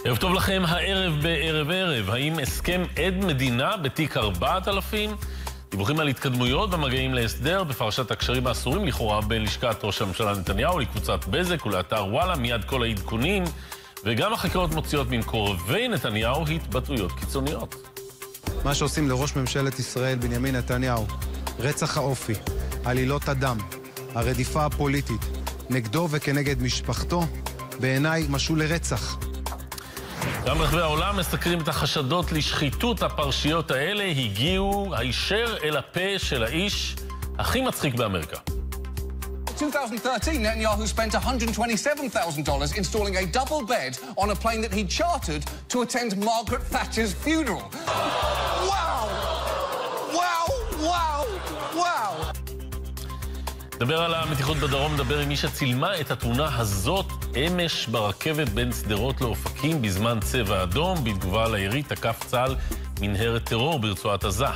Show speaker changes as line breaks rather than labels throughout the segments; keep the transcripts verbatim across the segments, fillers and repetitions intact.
ערב טוב לכם, הערב בערב ערב. האם הסכם עד מדינה בתיק ארבעת אלפים? דיווחים על התקדמויות במגעים להסדר בפרשת הקשרים האסורים לכאורה בין לשכת ראש הממשלה נתניהו לקבוצת בזק ולאתר וואלה, מיד כל העדכונים, וגם החקירות מוציאות ממקורבי נתניהו התבטאויות קיצוניות.
מה שעושים לראש ממשלת ישראל בנימין נתניהו, רצח האופי, עלילות הדם, הרדיפה הפוליטית, נגדו וכנגד משפחתו, בעיניי משהו לרצח.
גם ברחבי העולם מסקרים את החשדות לשחיתות. הפרשיות האלה הגיעו הישר אל הפה של האיש הכי מצחיק באמריקה.
twenty thirteen, Netanyahu spent one hundred twenty-seven thousand dollars installing a double bed on a plane that he'd chartered to attend Margaret Thatcher's funeral. Wow! Wow! Wow! Wow!
דבר על המתיחות בדרום, דבר עם מי שצילמה את התמונה הזאת אמש ברכבת בין סדרות לאופקים בזמן צבע אדום. בתגובה לירי תקף צה"ל מנהרת טרור ברצועת עזה.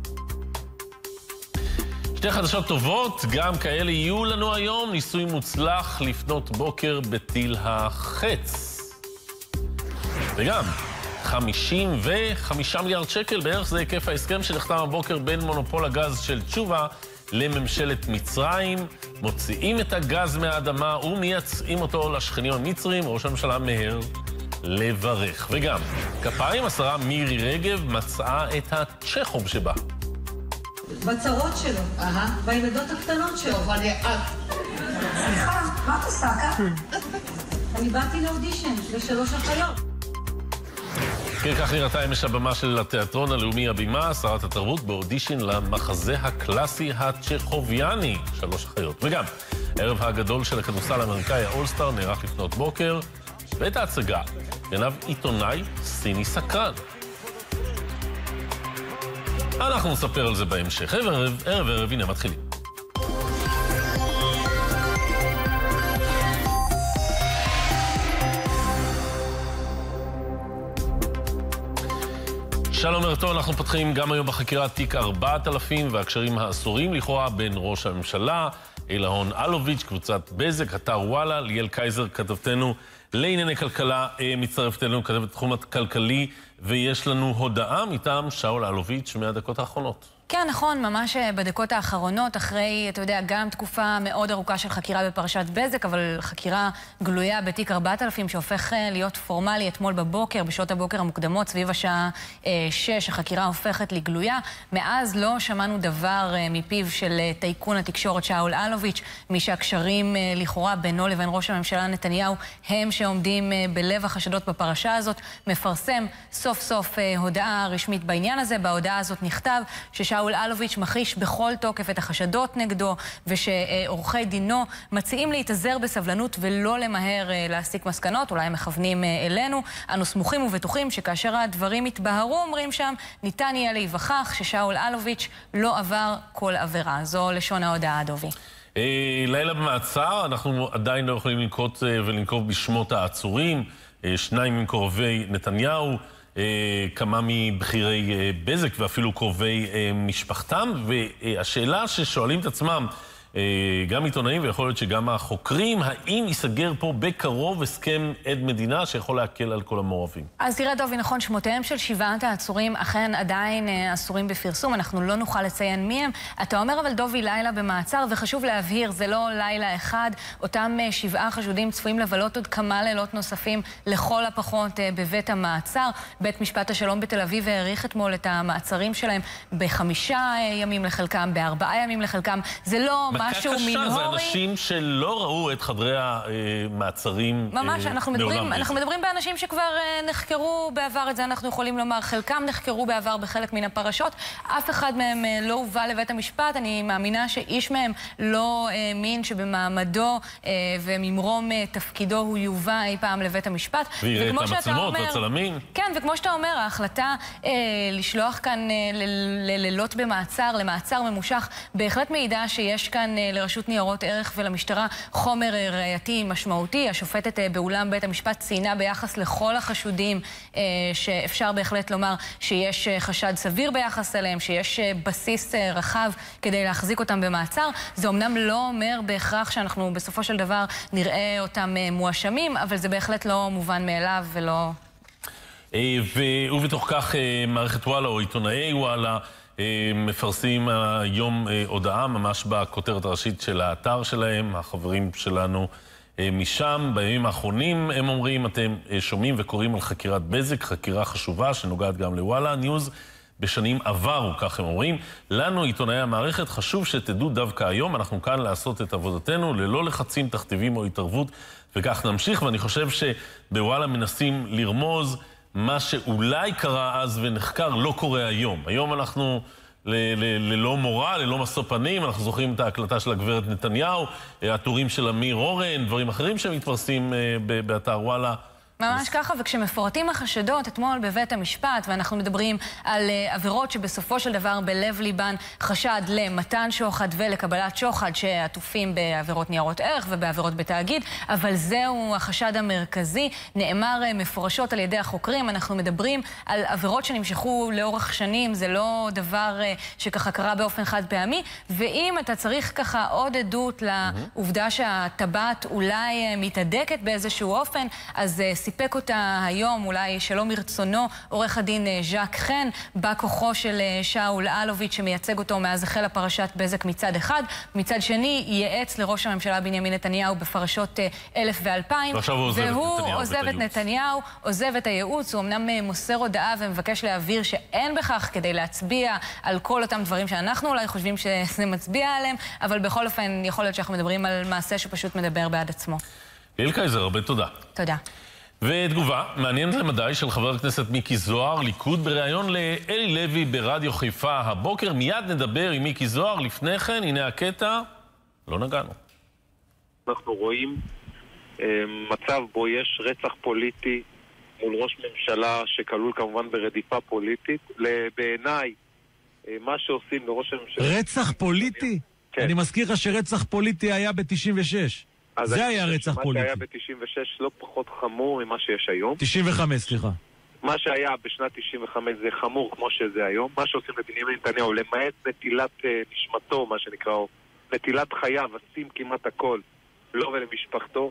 שתי חדשות טובות, גם כאלה יהיו לנו היום. ניסוי מוצלח לפנות בוקר בטיל החץ. וגם חמישים וחמישה מיליארד שקל בערך זה היקף ההסכם שנחתם הבוקר בין מונופול הגז של תשובה לממשלת מצרים. מוציאים את הגז מהאדמה ומייצאים אותו לשכנים המצרים. ראש הממשלה מהר לברך. וגם כפיים, השרה מירי רגב מצאה את הצ'כוב שבה.
בצרות שלו, בילדות הקטנות שלו. סליחה, מה את עושה כאן? אני באתי לאודישן, לשלוש אחיות.
כן, כך נראתה אמש הבמה של התיאטרון הלאומי הבימה, שרת התרבות באודישן למחזה הקלאסי הצ'כוביאני, שלוש אחיות. וגם, הערב הגדול של הכדורסל האמריקאי, האולסטאר, נערך לפנות בוקר, ואת ההצגה גנב עיתונאי סיני סקרן. אנחנו נספר על זה בהמשך. ערב ערב, ערב ערב, הנה מתחילים. שלום ערב טוב, אנחנו פותחים גם היום בחקירת תיק ארבעת אלפים והקשרים האסורים לכאורה בין ראש הממשלה, אילהון אלוביץ', קבוצת בזק, אתר וואלה. ליאל קייזר, כתבתנו לענייני כלכלה, מצטרפת אלינו, כתבת תחום הכלכלי, ויש לנו הודעה מטעם שאול אלוביץ' מהדקות האחרונות.
כן, נכון, ממש בדקות האחרונות, אחרי, אתה יודע, גם תקופה מאוד ארוכה של חקירה בפרשת בזק, אבל חקירה גלויה בתיק ארבעת אלפים, שהופך להיות פורמלי אתמול בבוקר, בשעות הבוקר המוקדמות, סביב השעה שש, החקירה הופכת לגלויה. מאז לא שמענו דבר מפיו של טייקון התקשורת שאול אלוביץ', מי שהקשרים לכאורה בינו לבין ראש הממשלה נתניהו, הם שעומדים בלב החשדות בפרשה הזאת, מפרסם סוף סוף הודעה רשמית בעניין הזה. בהודעה הזאת נכתב ששאול שאול אלוביץ' מכחיש בכל תוקף את החשדות נגדו, ושעורכי דינו מציעים להתאזר בסבלנות ולא למהר להסיק מסקנות. אולי הם מכוונים אלינו. אנו סמוכים ובטוחים שכאשר הדברים יתבהרו, אומרים שם, ניתן יהיה להיווכח ששאול אלוביץ' לא עבר כל עבירה. זו לשון ההודעה, דובי.
לילה במעצר, אנחנו עדיין לא יכולים לנקוט ולנקוב בשמות העצורים. שניים מקורבי נתניהו, כמה מבחירי בזק ואפילו קרובי משפחתם, והשאלה ששואלים את עצמם גם עיתונאים ויכול להיות שגם החוקרים, האם ייסגר פה בקרוב הסכם עד מדינה שיכול להקל על כל המעורבים? אז
תראה דובי, נכון, שמותיהם של שבעת העצורים אכן עדיין אסורים בפרסום, אנחנו לא נוכל לציין מי הם. אתה אומר אבל דובי לילה במעצר, וחשוב להבהיר, זה לא לילה אחד. אותם שבעה חשודים צפויים לבלות עוד כמה לילות נוספים לכל הפחות בבית המעצר. בית משפט השלום בתל אביב העריך אתמול את המעצרים שלהם בחמישה ימים לחלקם, בארבעה ימים לחלקם. זה לא משהו מינורי.
זה אנשים שלא ראו את חדרי המעצרים
ממש, אנחנו מדברים, אנחנו מדברים באנשים שכבר נחקרו בעבר, את זה אנחנו יכולים לומר. חלקם נחקרו בעבר בחלק מן הפרשות. אף אחד מהם לא הובא לבית המשפט. אני מאמינה שאיש מהם לא האמין שבמעמדו וממרום תפקידו הוא יובא אי פעם לבית המשפט.
ויראה את המצלמות והצלמים.
כן, וכמו שאתה אומר, ההחלטה לשלוח כאן ללילות במעצר, למעצר ממושך, בהחלט מעידה שיש כאן לרשות ניירות ערך ולמשטרה חומר ראייתי משמעותי. השופטת באולם בית המשפט ציינה ביחס לכל החשודים שאפשר בהחלט לומר שיש חשד סביר ביחס אליהם, שיש בסיס רחב כדי להחזיק אותם במעצר. זה אומנם לא אומר בהכרח שאנחנו בסופו של דבר נראה אותם מואשמים, אבל זה בהחלט לא מובן מאליו ולא
ובתוך כך מערכת וואלה או עיתונאי וואלה מפרסמים היום הודעה ממש בכותרת הראשית של האתר שלהם, החברים שלנו משם. בימים האחרונים הם אומרים, אתם שומעים וקוראים על חקירת בזק, חקירה חשובה שנוגעת גם לוואלה ניוז בשנים עברו, כך הם אומרים. לנו, עיתונאי המערכת, חשוב שתדעו דווקא היום, אנחנו כאן לעשות את עבודתנו ללא לחצים, תכתיבים או התערבות, וכך נמשיך. ואני חושב שבוואלה מנסים לרמוז מה שאולי קרה אז ונחקר לא קורה היום. היום אנחנו ללא מורא, ללא משוא פנים, אנחנו זוכרים את ההקלטה של הגברת נתניהו, הטורים של אמיר אורן, דברים אחרים שמתפרסים באתר וואלה.
ממש ככה, וכשמפורטים החשדות אתמול בבית המשפט, ואנחנו מדברים על עבירות שבסופו של דבר בלב ליבן חשד למתן שוחד ולקבלת שוחד שעטופים בעבירות ניירות ערך ובעבירות בתאגיד, אבל זהו החשד המרכזי, נאמר מפורשות על ידי החוקרים. אנחנו מדברים על עבירות שנמשכו לאורך שנים, זה לא דבר שככה קרה באופן חד פעמי, ואם אתה צריך ככה עוד עדות לעובדה שהטבעת אולי מתהדקת באיזשהו אופן, אז סיפק אותה היום, אולי שלא מרצונו, עורך הדין ז'ק חן, בא כוחו של שאול אלוביץ' שמייצג אותו מאז החלה פרשת בזק מצד אחד, מצד שני ייעץ לראש הממשלה בנימין נתניהו בפרשות אלף ואלפיים, והוא עוזב את נתניהו, עוזב את הייעוץ, הוא אמנם מוסר הודעה ומבקש להעביר שאין בכך כדי להצביע על כל אותם דברים שאנחנו אולי חושבים שזה מצביע עליהם, אבל בכל אופן יכול להיות שאנחנו מדברים על מעשה שפשוט מדבר בעד עצמו.
ליל קייזר, הרבה תודה.
תודה.
ותגובה מעניינת למדי של חבר הכנסת מיקי זוהר, ליכוד, בריאיון לאלי לוי ברדיו חיפה הבוקר. מיד נדבר עם מיקי זוהר. לפני כן, הנה הקטע, לא נגענו.
אנחנו רואים אה, מצב בו יש רצח פוליטי מול ראש ממשלה שכלול כמובן ברדיפה פוליטית. בעיניי, אה, מה שעושים לראש הממשלה...
רצח פוליטי? כן. אני מזכיר לך שרצח פוליטי היה ב-תשעים ושש. זה היה רצח פוליטי.
מה שהיה ב-תשעים ושש לא פחות חמור ממה שיש היום.
תשעים וחמש, סליחה.
מה שהיה בשנת תשעים וחמש זה חמור כמו שזה היום. מה שעושים לבנימין נתניהו, למעט נטילת uh, נשמתו, מה שנקרא, או נטילת חייו, עושים כמעט הכל, לא ולמשפחתו.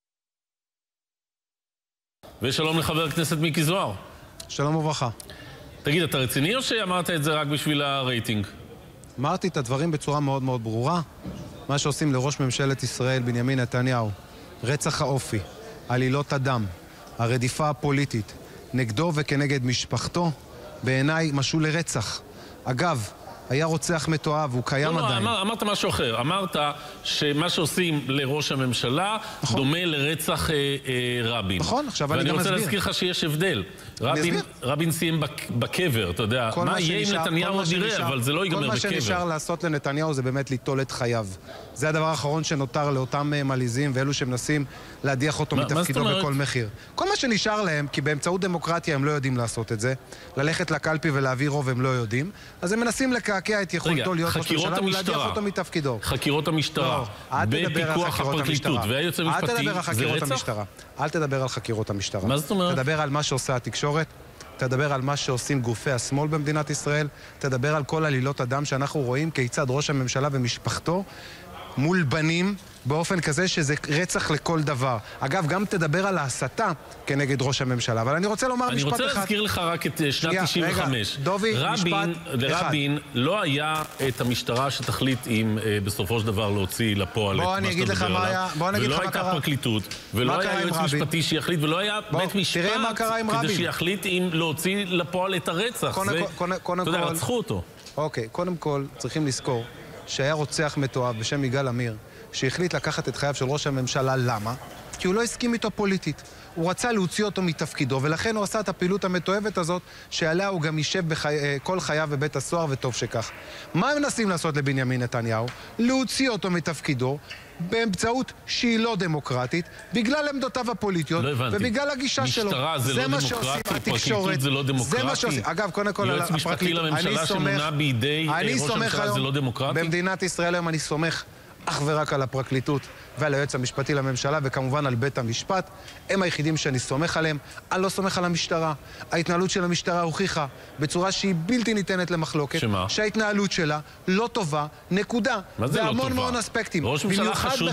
ושלום לחבר הכנסת מיקי זוהר.
שלום וברכה.
תגיד, אתה רציני או שאמרת את זה רק בשביל הרייטינג?
אמרתי את הדברים בצורה מאוד מאוד ברורה. מה שעושים לראש ממשלת ישראל בנימין נתניהו, רצח האופי, עלילות הדם, הרדיפה הפוליטית, נגדו וכנגד משפחתו, בעיניי משול לרצח. אגב, היה רוצח מתועב, הוא קיים
לא,
עדיין.
לא, אמרת משהו אחר. אמרת שמה שעושים לראש הממשלה נכון. דומה לרצח אה, אה, רבין.
נכון, עכשיו אני גם
ואני
אסביר.
רוצה להזכיר לך שיש הבדל. רבין, רבין סיים בק, בקבר, אתה יודע. מה יהיה עם נתניהו עוד נראה, אבל זה לא ייגמר בקבר.
כל מה שנשאר לעשות לנתניהו זה באמת ליטול את חייו. זה הדבר האחרון שנותר לאותם מליזים ואלו שמנסים להדיח אותו מה, מתפקידו מה בכל מחיר. כל מה שנשאר להם, כי באמצעות דמוקרטיה הם לא יודעים לעשות את זה, ללכת לקלפי ולהביא רוב הם לא יודעים, אז הם מנסים לקעקע את יכולתו להיות ראש ממשלה ולהדיח אותו מתפקידו.
חקירות המשטרה, בפיקוח הפרקליטות והיועץ המשפטי, זה רצח?
אל תדבר על חקירות המשטרה.
מה זאת אומרת?
תדבר על מה שעושה התקשורת, תדבר על מה שעושים גופי השמאל במדינת ישראל, תדבר על כל עלילות הדם שאנחנו רואים כיצד ראש הממשלה ומשפחתו מול בנים באופן כזה שזה רצח לכל דבר. אגב, גם תדבר על ההסתה כנגד ראש הממשלה. אבל אני רוצה לומר משפט אחד.
אני רוצה להזכיר לך רק את שנת תשעים וחמש.
רגע, דובי, משפט אחד.
לרבין לא היה את המשטרה שתחליט אם בסופו של דבר להוציא לפועל את מה שאתה מדבר עליו. ולא הייתה פרקליטות, ולא היה יועץ משפטי שיחליט, ולא היה בית משפט כדי שיחליט אם להוציא לפועל את הרצח. אתה יודע, רצחו אותו.
אוקיי, קודם כל צריכים לזכור שהיה רוצח מתועב בשם יגאל עמיר, שהחליט לקחת את חייו של ראש הממשלה. למה? כי הוא לא הסכים איתו פוליטית. הוא רצה להוציא אותו מתפקידו, ולכן הוא עשה את הפעילות המתועבת הזאת, שעליה הוא גם יישב בחי... כל חייו בבית הסוהר, וטוב שכך. מה הם מנסים לעשות לבנימין נתניהו? להוציא אותו מתפקידו, באמצעות שהיא לא דמוקרטית, בגלל עמדותיו הפוליטיות,
לא
ובגלל הגישה שלו.
משטרה זה, זה לא דמוקרטי, פרקליטות זה לא דמוקרטי.
זה מה שעושים. אגב, קודם כל,
יועץ משפטי לממשלה שמונה בידי ראש הממשלה זה לא דמוקרטי.
במדינת ישראל היום אני סומך אך ורק על הפרקליטות ועל היועץ המשפטי לממשלה, וכמובן על בית המשפט. הם היחידים שאני סומך עליהם. אני לא סומך על המשטרה. ההתנהלות של המשטרה הוכיחה בצורה שהיא בלתי ניתנת למחלוקת,
שמה?
שההתנהלות שלה לא טובה, נקודה.
מה זה לא טובה?
והמון מאוד אספקטים.
ראש ממשלה חשוד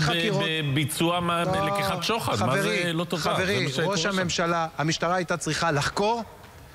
בביצוע בלקיחת שוחד. מה זה לא טובה?
חברי, ראש הממשלה, המשטרה הייתה צריכה לחקור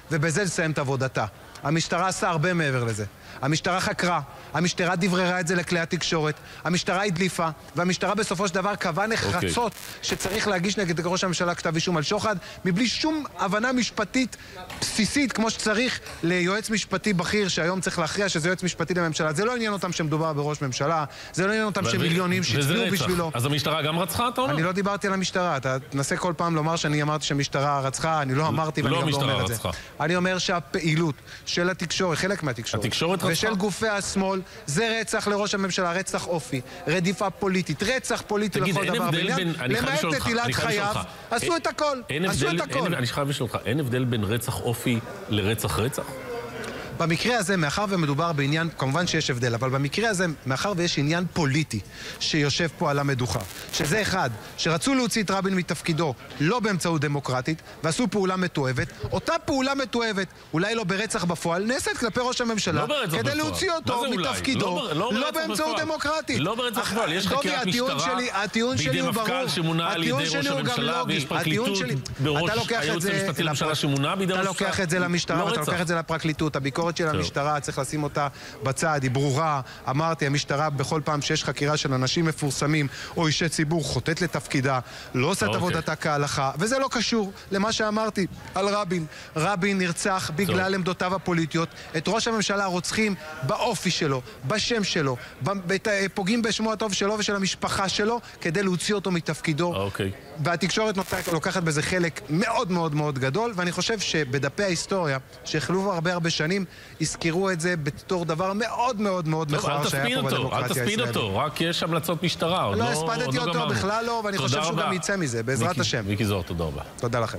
ובזה לסיים את עבודתה. המשטרה עשה הרבה מעבר לזה. המשטרה חקרה, המשטרה דבררה את זה לכלי התקשורת, המשטרה הדליפה, והמשטרה בסופו של דבר קבעה נחרצות okay. שצריך להגיש נגד ראש הממשלה כתב אישום על שוחד, מבלי שום הבנה משפטית בסיסית כמו שצריך ליועץ משפטי בכיר שהיום צריך להכריע שזה יועץ משפטי לממשלה. זה לא עניין אותם שמדובר בראש ממשלה, זה לא עניין אותם שמיליונים שהצביעו בשבילו.
אז המשטרה גם רצחה, אתה אומר?
אני לא דיברתי על המשטרה, אתה תנסה כל פעם לומר שאני אמרתי שהמשטרה רצחה, אני לא אמרתי ואני גם לא אומר את זה. אני אומר שהפעילות של התקשורת, חלק מהתקשורת, ושל גופי השמאל, זה רצח לראש הממשלה, רצח אופי, רדיפה פוליטית, רצח פוליטי לכל דבר בעניין, למעט נטילת חייו, עשו את הכל, עשו את הכל.
אני חייב לשאול אותך, אין הבדל בין רצח אופי לרצח רצח?
במקרה הזה, מאחר ומדובר בעניין, כמובן שיש הבדל, אבל במקרה הזה, מאחר ויש עניין פוליטי שיושב פה על המדוכה, שזה אחד, שרצו להוציא את רבין מתפקידו לא באמצעות דמוקרטית, ועשו פעולה מתועבת, אותה פעולה מתועבת, אולי לא ברצח בפועל, נעשית כלפי ראש הממשלה, כדי להוציא אותו מתפקידו, לא באמצעות דמוקרטית.
לא ברצח בפועל, יש חקירת משטרה בידי מפכ"ל שמונה על ידי ראש הממשלה, ויש פרקליטות בראש הייעוץ המשפטי לממשלה שמונה בידי ראש הממשלה.
אתה לוקח את זה למשטרה ואתה לוקח את זה לפרקליטות. הביקורת של המשטרה, צריך לשים אותה בצד, היא ברורה. אמרתי, המשטרה בכל פעם שיש חקירה של אנשים מפורסמים או אישי ציבור חוטאת לתפקידה, לא עושה את עבודתה כהלכה, וזה לא קשור למה שאמרתי על רבין. רבין נרצח בגלל עמדותיו הפוליטיות. את ראש הממשלה רוצחים באופי שלו, בשם שלו, פוגעים בשמו הטוב שלו ושל המשפחה שלו, כדי להוציא אותו מתפקידו. והתקשורת לוקחת בזה חלק מאוד מאוד מאוד גדול, ואני חושב שבדפי ההיסטוריה, שהחלו הרבה הרבה שנים, הזכירו את זה בתור דבר מאוד מאוד מאוד מכוער שהיה פה בדמוקרטיה הישראלית.
אל תספיד אותו, רק יש המלצות משטרה.
לא הספדתי אותו בכלל לא, ואני חושב שהוא גם יצא מזה, בעזרת השם.
מיקי זוהר, תודה רבה.
תודה לכם.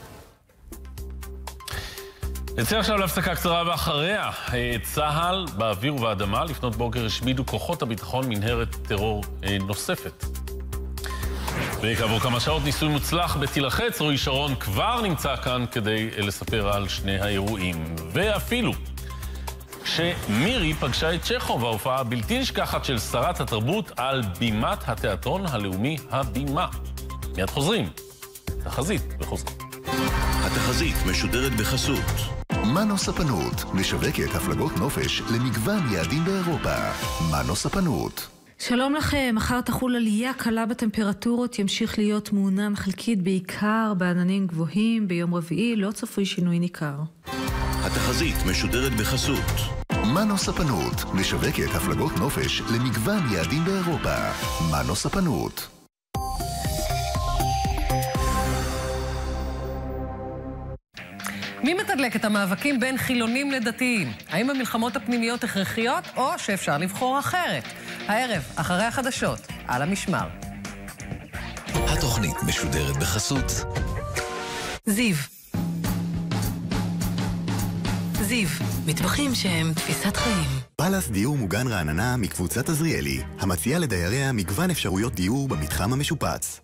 נצא עכשיו להפסקה קצרה ואחריה. צה"ל באוויר ובאדמה לפנות בוקר השמידו כוחות הביטחון מנהרת טרור נוספת. וכעבור כמה שעות ניסוי מוצלח בטיל החץ, רועי שרון כבר נמצא כאן כדי לספר על שני האירועים. ואפילו שמירי פגשה את צ'כוב, ההופעה הבלתי נשכחת של שרת התרבות על בימת התיאטרון הלאומי הבימה. מיד חוזרים. תחזית וחוזרים.
התחזית משודרת בחסות מנו ספנות, משווקת הפלגות נופש למגוון יעדים באירופה. מנו ספנות.
שלום לכם, מחר תחול עלייה קלה בטמפרטורות, ימשיך להיות מעונן חלקית בעיקר בעננים גבוהים, ביום רביעי לא צפוי שינוי ניכר.
התחזית משודרת בחסות מנו ספנות, משווקת הפלגות נופש למגוון יעדים באירופה. מנו ספנות.
מי מתדלק את המאבקים בין חילונים לדתיים? האם המלחמות הפנימיות הכרחיות או שאפשר לבחור אחרת? הערב, אחרי החדשות, על המשמר.
התוכנית משודרת בחסות
זיו. זיו, מטבחים שהם תפיסת חיים.
פלאס דיור מוגן רעננה מקבוצת עזריאלי, המציעה לדייריה מגוון אפשרויות דיור במתחם המשופץ.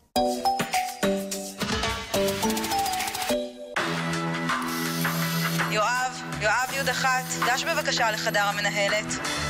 יואב, יואב יוד אחת, גש בבקשה לחדר המנהלת.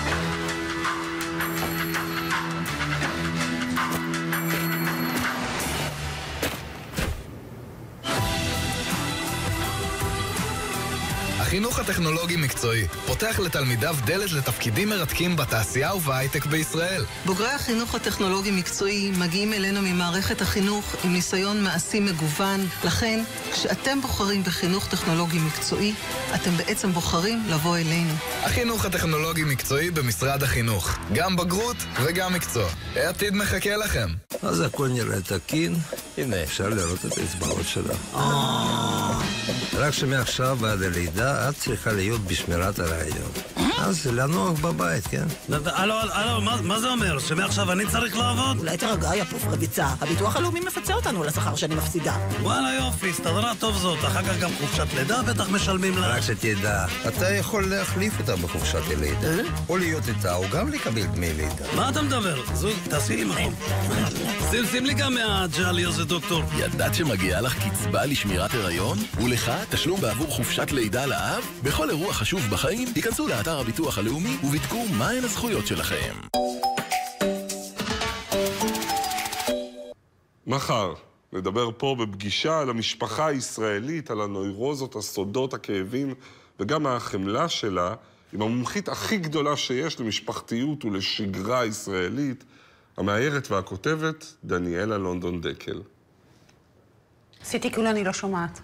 החינוך הטכנולוגי מקצועי פותח לתלמידיו דלת לתפקידים מרתקים בתעשייה ובהייטק בישראל.
בוגרי החינוך הטכנולוגי מקצועי מגיעים אלינו ממערכת החינוך עם ניסיון מעשי מגוון. לכן, כשאתם בוחרים בחינוך טכנולוגי מקצועי, אתם בעצם בוחרים לבוא אלינו.
החינוך הטכנולוגי מקצועי במשרד החינוך. גם בגרות וגם מקצוע. העתיד מחכה לכם.
אז הכל נראה תקין. הנה, אפשר לראות את האצבעות שלה. רק שמעכשיו ועד הלידה את צריכה להיות בשמירת הרעיון. אז לנוח בבית, כן?
הלו, הלו, מה זה אומר? שמעכשיו אני צריך לעבוד?
אולי תרגע, יא פוף רביצה. הביטוח הלאומי מפצה אותנו על השכר שאני מפסידה.
וואלה יופי, הסתדרה טוב זאת. אחר כך גם חופשת לידה בטח משלמים לה.
רק שתדע, אתה יכול להחליף אותה בחופשת הלידה. או להיות איתה, או גם לקבל דמי לידה.
מה אתה מדבר? זו, תעשי לי מקום. שים, שים לי גם מהג'לי הזה, דוקטור.
ידעת שמגיעה לך קצבה לשמירת הריון? ולך תשלום בעבור חופשת לידה לאב? בכל אירוע חשוב בחיים, תיכנסו לאתר הביטוח הלאומי ובדקו מהן הזכויות שלכם.
מחר, נדבר פה בפגישה על המשפחה הישראלית, על הנוירוזות, הסודות, הכאבים, וגם החמלה שלה, עם המומחית הכי גדולה שיש למשפחתיות ולשגרה ישראלית, המאיירת והכותבת, דניאלה לונדון דקל.
עשיתי כאילו אני לא שומעת.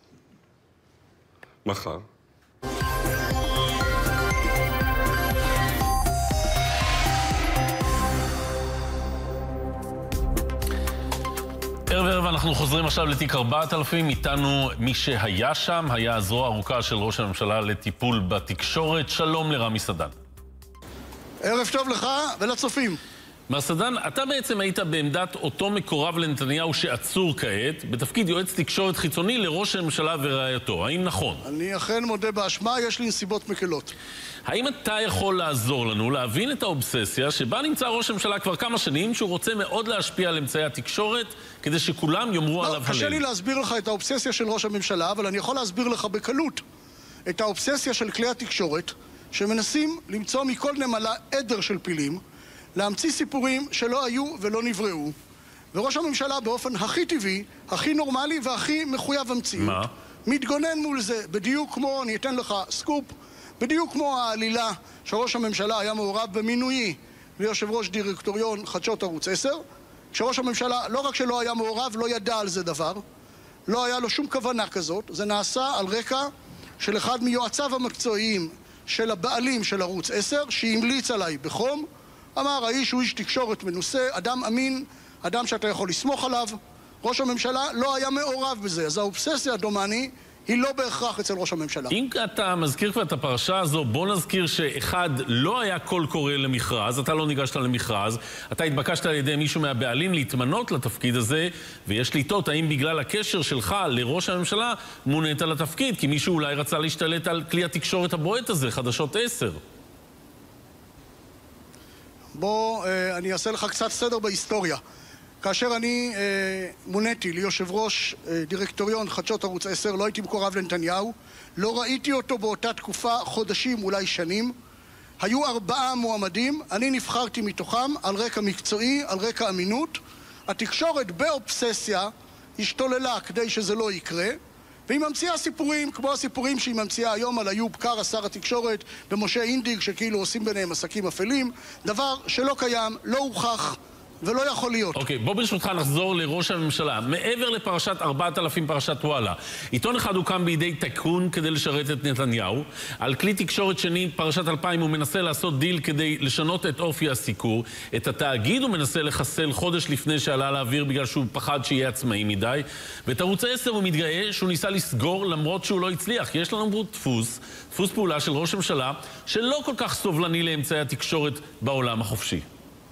מחר.
ערב ערב אנחנו חוזרים עכשיו לתיק ארבעת אלפים, איתנו מי שהיה שם, היה הזרוע ארוכה של ראש הממשלה לטיפול בתקשורת. שלום לרמי סדן.
ערב טוב לך ולצופים.
מר סדן, אתה בעצם היית בעמדת אותו מקורב לנתניהו שעצור כעת, בתפקיד יועץ תקשורת חיצוני לראש הממשלה ורעייתו, האם נכון?
אני אכן מודה באשמה, יש לי נסיבות מקלות.
האם אתה יכול לעזור לנו להבין את האובססיה שבה נמצא ראש הממשלה כבר כמה שנים, שהוא רוצה מאוד להשפיע על אמצעי התקשורת, כדי שכולם יאמרו עליו הלל?
קשה לי להסביר לך את האובססיה של ראש הממשלה, אבל אני יכול להסביר לך בקלות את האובססיה של כלי התקשורת, שמנסים למצוא מכל נמלה עדר של פילים, להמציא סיפורים שלא היו ולא נבראו. וראש הממשלה באופן הכי טבעי, הכי נורמלי והכי מחויב המציאות, מה? מתגונן מול זה, בדיוק כמו, אני אתן לך סקופ, בדיוק כמו העלילה שראש הממשלה היה מעורב במינויי ליושב ראש דירקטוריון חדשות ערוץ עשר, כשראש הממשלה לא רק שלא היה מעורב, לא ידע על זה דבר, לא היה לו שום כוונה כזאת, זה נעשה על רקע של אחד מיועציו המקצועיים של הבעלים של ערוץ עשר, שהמליץ עליי בחום, אמר, האיש הוא איש תקשורת מנוסה, אדם אמין, אדם שאתה יכול לסמוך עליו. ראש הממשלה לא היה מעורב בזה, אז האובססיה הדומני היא לא בהכרח אצל ראש הממשלה.
אם אתה מזכיר כבר את הפרשה הזו, בוא נזכיר שאחד, לא היה קול קורא למכרז, אתה לא ניגשת למכרז, אתה התבקשת על ידי מישהו מהבעלים להתמנות לתפקיד הזה, ויש לטעות האם בגלל הקשר שלך לראש הממשלה מונית לתפקיד, כי מישהו אולי רצה להשתלט על כלי התקשורת הבועט הזה, חדשות עשר.
בוא, אני אעשה לך קצת סדר בהיסטוריה. כאשר אני אה, מוניתי ליושב ראש אה, דירקטוריון חדשות ערוץ עשר, לא הייתי מקורב לנתניהו, לא ראיתי אותו באותה תקופה חודשים, אולי שנים. היו ארבעה מועמדים, אני נבחרתי מתוכם על רקע מקצועי, על רקע אמינות. התקשורת באובססיה השתוללה כדי שזה לא יקרה, והיא ממציאה סיפורים כמו הסיפורים שהיא ממציאה היום על איוב קרא, שר התקשורת, ומשה אינדיג, שכאילו עושים ביניהם עסקים אפלים, דבר שלא קיים, לא הוכח ולא יכול להיות.
אוקיי, בוא ברשותך נחזור לראש הממשלה. מעבר לפרשת ארבעת אלפים פרשת וואלה, עיתון אחד הוקם בידי תיקון כדי לשרת את נתניהו. על כלי תקשורת שני, פרשת אלפיים, הוא מנסה לעשות דיל כדי לשנות את אופי הסיקור. את התאגיד הוא מנסה לחסל חודש לפני שעלה לאוויר בגלל שהוא פחד שיהיה עצמאי מדי. ואת ערוץ עשר הוא מתגאה שהוא ניסה לסגור למרות שהוא לא הצליח. יש לנו דפוס, דפוס פעולה של ראש הממשלה שלא כל כך סובלני לאמצעי התקשורת בעולם החופשי.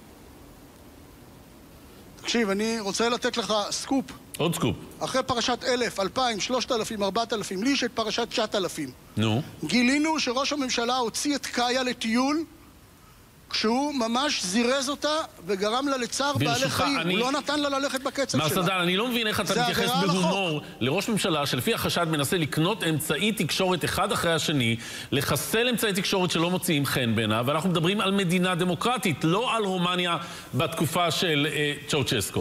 תקשיב, אני רוצה לתת לך סקופ.
עוד סקופ.
אחרי פרשת אלף, אלפיים, שלושת אלפים, ארבעת אלפים, לי יש את פרשת תשעת אלפים.
נו.
גילינו שראש הממשלה הוציא את קאיה לטיול, כשהוא ממש זירז אותה וגרם לה לצער בעלי חיים. אני... הוא לא נתן לה ללכת בקצב שלה.
מר סדן, אני לא מבין איך אתה מתייחס בהומור לראש ממשלה שלפי החשד מנסה לקנות אמצעי תקשורת אחד אחרי השני, לחסל אמצעי תקשורת שלא מוציאים חן בעיניו, ואנחנו מדברים על מדינה דמוקרטית, לא על רומניה בתקופה של אה, צ'אוצ'סקו.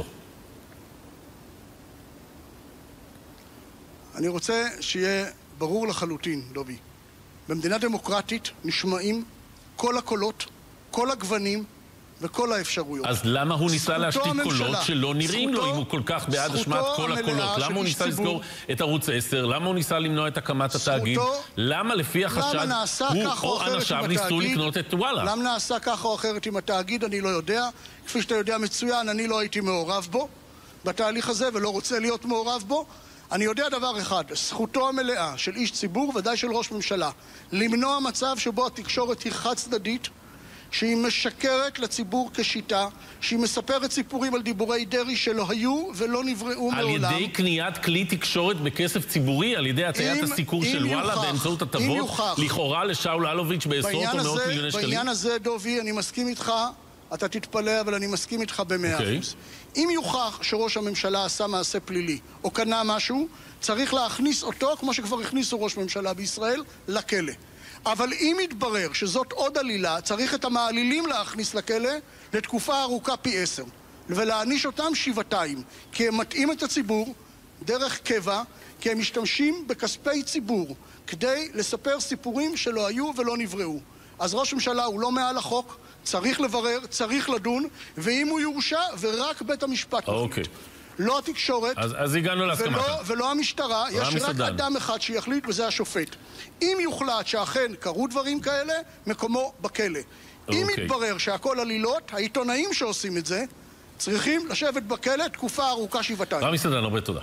אני רוצה שיהיה ברור לחלוטין, דובי. במדינה דמוקרטית נשמעים כל הקולות, כל הגוונים וכל האפשרויות.
אז למה הוא ניסה להשתיק קולות שלא נראים לו אם הוא כל כך בעד השמעת כל הקולות? למה הוא ניסה לסגור את ערוץ עשר? למה הוא ניסה למנוע את הקמת התאגיד? למה לפי החשד הוא או אנשיו ניסו לקנות את וואלה?
למה נעשה ככה או אחרת עם התאגיד? אני לא יודע. כפי שאתה יודע מצוין, אני לא הייתי מעורב בו, בתהליך הזה, ולא רוצה להיות מעורב בו. אני יודע דבר אחד, זכותו המלאה של איש ציבור, ודאי של ראש ממשלה, למנוע מצב שבו התקשורת היא חד צדדית, שהיא משקרת לציבור כשיטה, שהיא מספרת סיפורים על דיבורי דרי שלא היו ולא נבראו מעולם.
על ידי קניית כלי תקשורת בכסף ציבורי, על ידי הטיית הסיקור של וואלה באמצעות הטבות, לכאורה לשאול אלוביץ' בעשרות או מאות מיליוני שקלים?
בעניין הזה, דובי, אני מסכים איתך, אתה תתפלא, אבל אני מסכים איתך במאה אחוז. אם יוכח שראש הממשלה עשה מעשה פלילי או קנה משהו, צריך להכניס אותו, כמו שכבר הכניסו ראש ממשלה בישראל, לכלא. אבל אם יתברר שזאת עוד עלילה, צריך את המעלילים להכניס לכלא לתקופה ארוכה פי עשר. ולהעניש אותם שבעתיים, כי הם מטעים את הציבור דרך קבע, כי הם משתמשים בכספי ציבור כדי לספר סיפורים שלא היו ולא נבראו. אז ראש ממשלה הוא לא מעל החוק, צריך לברר, צריך לדון, ואם הוא יורשע, ורק בית המשפט מחליט. לא התקשורת,
אז, אז הגענו להסכמה.
ולא, ולא המשטרה, יש רק אדם אחד שיחליט, וזה השופט. אם יוחלט שאכן קרו דברים כאלה, מקומו בכלא. אם יתברר שהכל עלילות, העיתונאים שעושים את זה, צריכים לשבת בכלא תקופה ארוכה שבעתיים.
רמי סדן, הרבה תודה.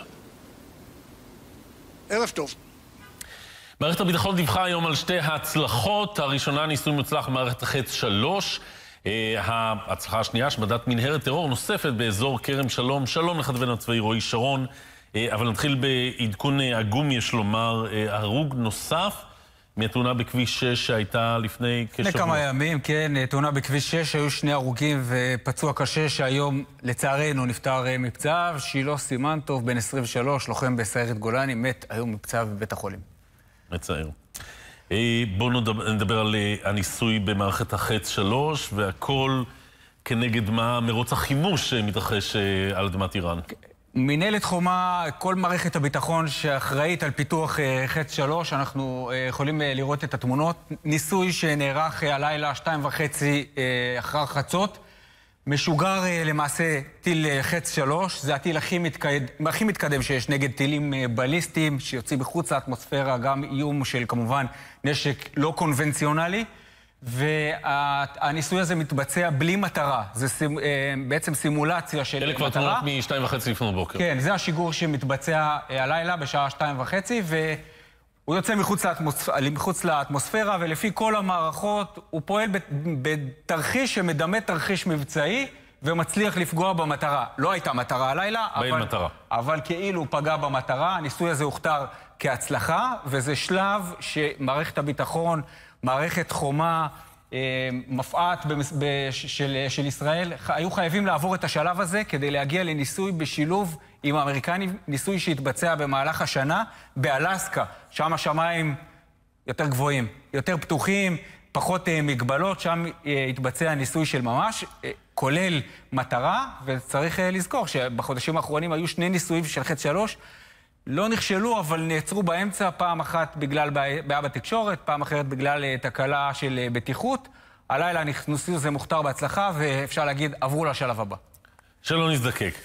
ערב טוב.
מערכת הביטחון דיווחה היום על שתי ההצלחות. הראשונה, ניסוי מוצלח במערכת החץ שלוש. ההצלחה השנייה, השמדת מנהרת טרור נוספת באזור כרם שלום. שלום לכתבנו הצבאי רועי שרון. אבל נתחיל בעדכון עגום, יש לומר, הרוג נוסף מהתאונה בכביש שש שהייתה לפני כשבוע.
לפני כמה ימים, כן, תאונה בכביש שש, היו שני הרוגים ופצוע קשה שהיום לצערנו נפטר מפצעיו. שילה סימנטוב, בן עשרים ושלוש, לוחם בסיירת גולני, מת היום מפצעיו בבית החולים. מצער.
בואו נדבר על הניסוי במערכת החץ שלוש, והכל כנגד מה מרוץ החימוש שמתרחש על אדמת איראן.
מנהלת חומה, כל מערכת הביטחון שאחראית על פיתוח חץ שלוש, אנחנו יכולים לראות את התמונות. ניסוי שנערך הלילה שתיים וחצי אחר חצות. משוגר למעשה טיל חץ שלוש, זה הטיל הכי מתקדם, הכי מתקדם שיש נגד טילים בליסטיים שיוצאים מחוץ לאטמוספירה, גם איום של כמובן נשק לא קונבנציונלי, והניסוי הזה מתבצע בלי מטרה, זה סימ, בעצם סימולציה של מטרה.
אלה כבר תמונות משתיים וחצי לפנות בוקר.
כן, זה השיגור שמתבצע הלילה בשעה שתיים וחצי, ו... הוא יוצא מחוץ לאטמוספירה, מחוץ לאטמוספירה, ולפי כל המערכות הוא פועל בתרחיש שמדמה תרחיש מבצעי, ומצליח לפגוע במטרה. לא הייתה מטרה הלילה, אבל,
מטרה.
אבל כאילו הוא פגע במטרה. הניסוי הזה הוכתר כהצלחה, וזה שלב שמערכת הביטחון, מערכת חומה, מפעת של, של ישראל, היו חייבים לעבור את השלב הזה כדי להגיע לניסוי בשילוב עם האמריקנים, ניסוי שהתבצע במהלך השנה באלסקה, שם השמיים יותר גבוהים, יותר פתוחים, פחות מגבלות, שם התבצע ניסוי של ממש, כולל מטרה, וצריך לזכור שבחודשים האחרונים היו שני ניסויים של חץ שלוש, לא נכשלו, אבל נעצרו באמצע, פעם אחת בגלל בעיה בתקשורת, פעם אחרת בגלל תקלה של בטיחות. הלילה הניסוי הזה מוכתר בהצלחה, ואפשר להגיד, עברו לשלב הבא.
שלא נזדקק.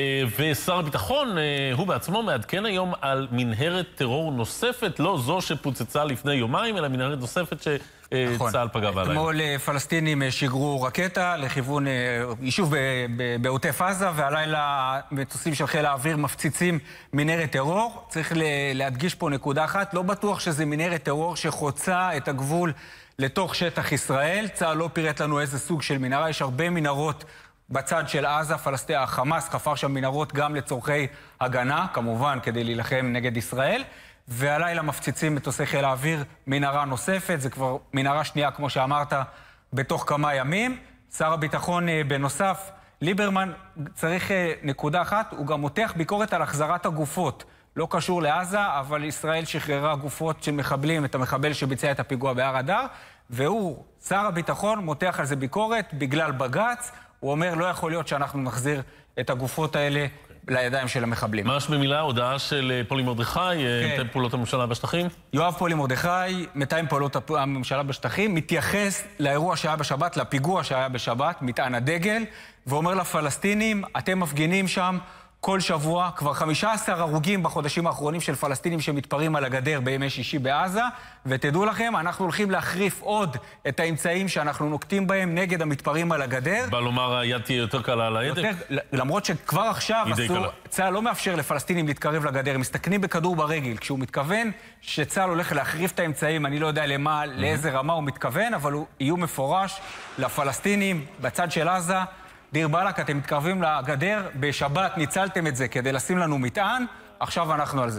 ושר הביטחון, הוא בעצמו מעדכן היום על מנהרת טרור נוספת, לא זו שפוצצה לפני יומיים, אלא מנהרת נוספת שצה"ל פגע בה.
אתמול פלסטינים שיגרו רקטה לכיוון יישוב בעוטף עזה, והלילה מטוסים של חיל האוויר מפציצים מנהרת טרור. צריך להדגיש פה נקודה אחת, לא בטוח שזה מנהרת טרור שחוצה את הגבול לתוך שטח ישראל. צה"ל לא פירט לנו איזה סוג של מנהרה, יש הרבה מנהרות בצד של עזה. פלסטין, החמאס חפר שם מנהרות גם לצורכי הגנה, כמובן כדי להילחם נגד ישראל, והלילה מפציצים מטוסי חיל האוויר מנהרה נוספת, זה כבר מנהרה שנייה כמו שאמרת בתוך כמה ימים. שר הביטחון בנוסף, ליברמן, צריך נקודה אחת, הוא גם מותח ביקורת על החזרת הגופות, לא קשור לעזה, אבל ישראל שחררה גופות של מחבלים, את המחבל שביצע את הפיגוע בהר אדר, והוא, שר הביטחון, מותח על זה ביקורת בגלל בג"ץ. הוא אומר, לא יכול להיות שאנחנו נחזיר את הגופות האלה לידיים של המחבלים.
ממש במילה, הודעה של פולי מרדכי, מתאם פעולות הממשלה בשטחים?
יואב פולי מרדכי, מתאם פעולות הממשלה בשטחים, מתייחס לאירוע שהיה בשבת, לפיגוע שהיה בשבת, מטען הדגל, ואומר לפלסטינים, אתם מפגינים שם כל שבוע, כבר חמישה עשר הרוגים בחודשים האחרונים של פלסטינים שמתפרעים על הגדר בימי שישי בעזה, ותדעו לכם, אנחנו הולכים להחריף עוד את האמצעים שאנחנו נוקטים בהם נגד המתפרעים על הגדר.
בא לומר, היד תהיה יותר קלה על ההדק?
למרות שכבר עכשיו אסור, צה"ל לא מאפשר לפלסטינים להתקרב לגדר, הם מסתכנים בכדור ברגל, כשהוא מתכוון שצה"ל הולך להחריף את האמצעים, אני לא יודע למה, לאיזה רמה הוא מתכוון, אבל הוא איום מפורש לפלסטינים בצד של עזה. דיר בלק, אתם מתקרבים לגדר, בשבת ניצלתם את זה כדי לשים לנו מטען, עכשיו אנחנו על זה.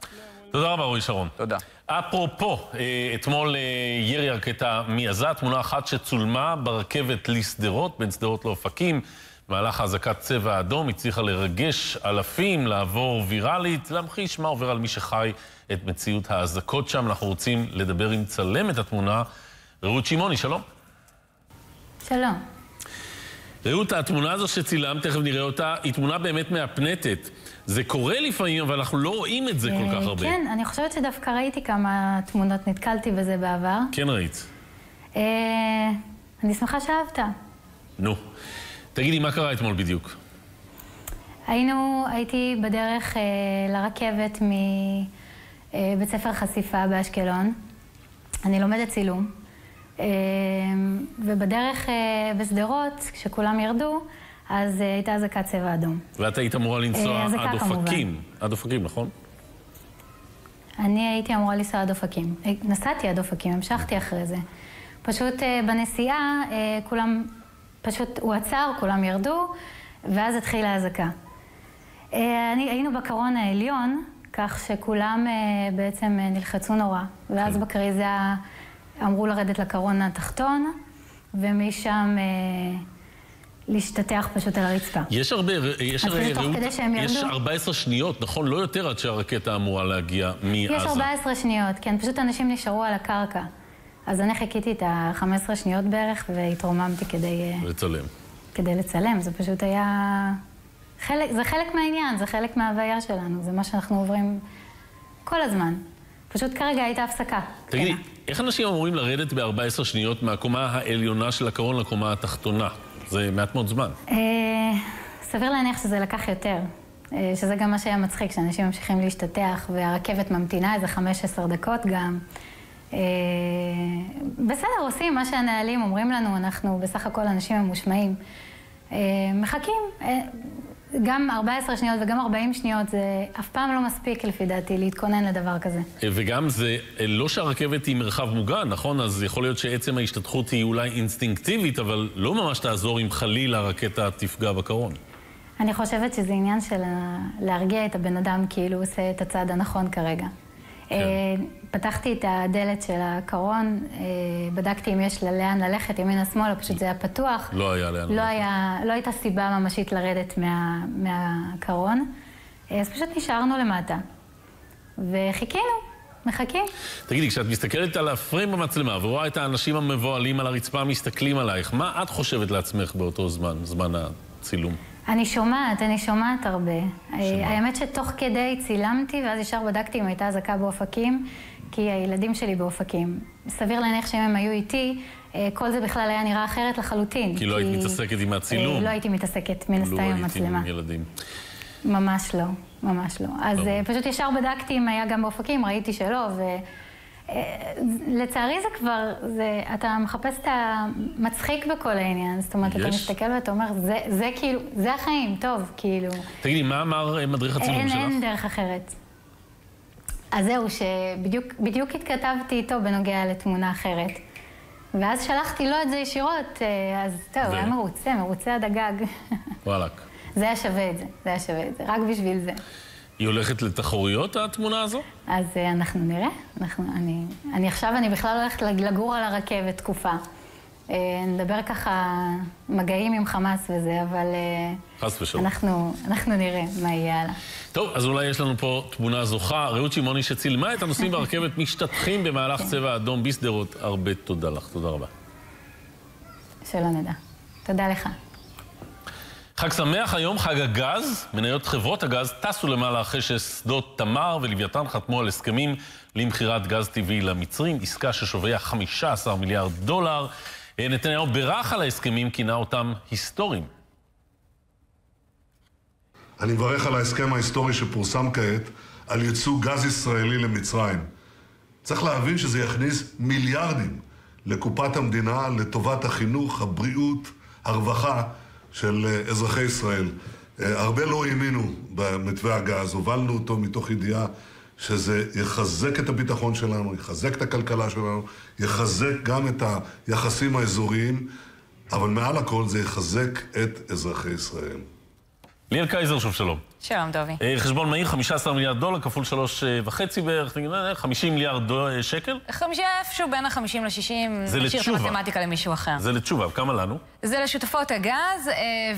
תודה רבה, רועי שרון.
תודה.
אפרופו, אתמול ירי רקטה מעזה, תמונה אחת שצולמה ברכבת לשדרות, בין שדרות לאופקים, במהלך האזעקת צבע אדום, הצליחה לרגש אלפים, לעבור ויראלית, להמחיש מה עובר על מי שחי את מציאות האזעקות שם. אנחנו רוצים לדבר עם צלם את התמונה. רעות שמעוני, שלום.
שלום.
ראו את התמונה הזו שצילם, תכף נראה אותה, היא תמונה באמת מהפנטת. זה קורה לפעמים, אבל אנחנו לא רואים את זה כל כך הרבה.
כן, אני חושבת שדווקא ראיתי כמה תמונות, נתקלתי בזה בעבר.
כן ראית.
אני שמחה שאהבת.
נו. תגידי, מה קרה אתמול בדיוק?
היינו, הייתי בדרך לרכבת מבית ספר חשיפה באשקלון. אני לומדת צילום. ובדרך בשדרות, כשכולם ירדו, אז הייתה אזעקת צבע אדום.
ואת היית אמורה לנסוע עד אופקים. עד אופקים, נכון?
אני הייתי אמורה לנסוע עד אופקים. נסעתי עד אופקים, המשכתי אחרי זה. פשוט בנסיעה, כולם, פשוט הוא עצר, כולם ירדו, ואז התחילה האזעקה. היינו בקרון העליון, כך שכולם בעצם נלחצו נורא. ואז בקריזה אמרו לרדת לקרון התחתון, ומשם להשתטח פשוט על הרצפה.
יש הרבה, יש הרי ראות, יש ארבע עשרה שניות, נכון? לא יותר עד שהרקטה אמורה להגיע מעזה.
יש ארבע עשרה שניות, כן. פשוט אנשים נשארו על הקרקע. אז אני חיכיתי את ה-חמש עשרה שניות בערך, והתרוממתי כדי...
לצלם.
כדי לצלם. זה פשוט היה... חלק, זה חלק מהעניין, זה חלק מההוויה שלנו. זה מה שאנחנו עוברים כל הזמן. פשוט כרגע הייתה הפסקה.
תגידי, איך אנשים אמורים לרדת ב-ארבע עשרה שניות מהקומה העליונה של הקרון לקומה התחתונה? זה מעט מאוד זמן.
סביר להניח שזה לקח יותר. שזה גם מה שהיה מצחיק, שאנשים ממשיכים להשתטח, והרכבת ממתינה איזה חמש עשרה דקות גם. בסדר, עושים מה שהנהלים אומרים לנו, אנחנו בסך הכל אנשים ממושמעים. מחכים. גם ארבע עשרה שניות וגם ארבעים שניות, זה אף פעם לא מספיק לפי דעתי להתכונן לדבר כזה.
וגם זה, לא שהרכבת היא מרחב מוגן, נכון? אז יכול להיות שעצם ההשתתחות היא אולי אינסטינקטיבית, אבל לא ממש תעזור אם חלילה הרקטה תפגע בקרון.
אני חושבת שזה עניין של להרגיע את הבן אדם כאילו הוא עושה את הצעד הנכון כרגע. כן. פתחתי את הדלת של הקרון, בדקתי אם יש לאן ללכת, ימינה שמאלה, פשוט זה היה פתוח.
לא היה לאן
לא היה, לא הייתה סיבה ממשית לרדת מה, מהקרון, אז פשוט נשארנו למטה. וחיכינו, מחכים.
תגידי, כשאת מסתכלת על הפריים במצלמה ורואה את האנשים המבועלים על הרצפה מסתכלים עלייך, מה את חושבת לעצמך באותו זמן, זמן הצילום?
אני שומעת, אני שומעת הרבה. האמת שתוך כדי צילמתי, ואז ישר בדקתי אם הייתה אזעקה באופקים, כי הילדים שלי באופקים. סביר להניח שאם הם היו איתי, כל זה בכלל היה נראה אחרת לחלוטין.
כי לא היית מתעסקת עם הצילום.
לא הייתי מתעסקת מן הסתם עם המצלמה.
לא הייתי עם ילדים.
ממש לא, ממש לא. אז פשוט ישר בדקתי אם היה גם באופקים, ראיתי שלא, ו... לצערי זה כבר, זה, אתה מחפש את המצחיק בכל העניין, זאת אומרת, אתה מסתכל ואתה אומר, זה, זה כאילו, זה החיים, טוב, כאילו.
תגידי, מה אמר מדריך הצילום שלך?
אין דרך אחרת. אז זהו, שבדיוק בדיוק התכתבתי איתו בנוגע לתמונה אחרת. ואז שלחתי לו את זה ישירות, אז טוב, הוא היה מרוצה, מרוצה עד הגג.
וואלק.
זה היה שווה את זה, זה היה שווה את זה, רק בשביל זה.
היא הולכת לתחרויות, התמונה הזו?
אז אנחנו נראה. אנחנו, אני, אני עכשיו, אני בכלל הולכת לגור על הרכבת תקופה. נדבר ככה מגעים עם חמאס וזה, אבל
חס ושלום.
אנחנו, אנחנו נראה מה יהיה הלאה.
טוב, אז אולי יש לנו פה תמונה זוכה. רעות שמעוני שצילמה את הנוסעים ברכבת משתתחים במהלך צבע אדום בשדרות. הרבה תודה לך. תודה רבה.
שלא נדע. תודה לך.
חג שמח, היום חג הגז. מניות חברות הגז טסו למעלה אחרי ששדות תמר ולוויתן חתמו על הסכמים למכירת גז טבעי למצרים, עסקה ששוויה חמישה עשר מיליארד דולר. נתניהו בירך על ההסכמים, כינה אותם היסטוריים.
אני מברך על ההסכם ההיסטורי שפורסם כעת על ייצוא גז ישראלי למצרים. צריך להבין שזה יכניס מיליארדים לקופת המדינה, לטובת החינוך, הבריאות, הרווחה של אזרחי ישראל. הרבה לא האמינו במתווה הגז, הובלנו אותו מתוך ידיעה שזה יחזק את הביטחון שלנו, יחזק את הכלכלה שלנו, יחזק גם את היחסים האזוריים, אבל מעל הכל זה יחזק את אזרחי ישראל.
ליאל קייזר, שוב שלום.
שלום, דובי.
חשבון מהיר, חמישה עשר מיליארד דולר, כפול שלוש וחצי בערך, חמישים מיליארד שקל?
חמישה איפשהו בין ה-חמישים ל-שישים,
זה לתשובה.
נשאיר את המתמטיקה למישהו אחר.
זה לתשובה, כמה לנו?
זה לשותפות הגז,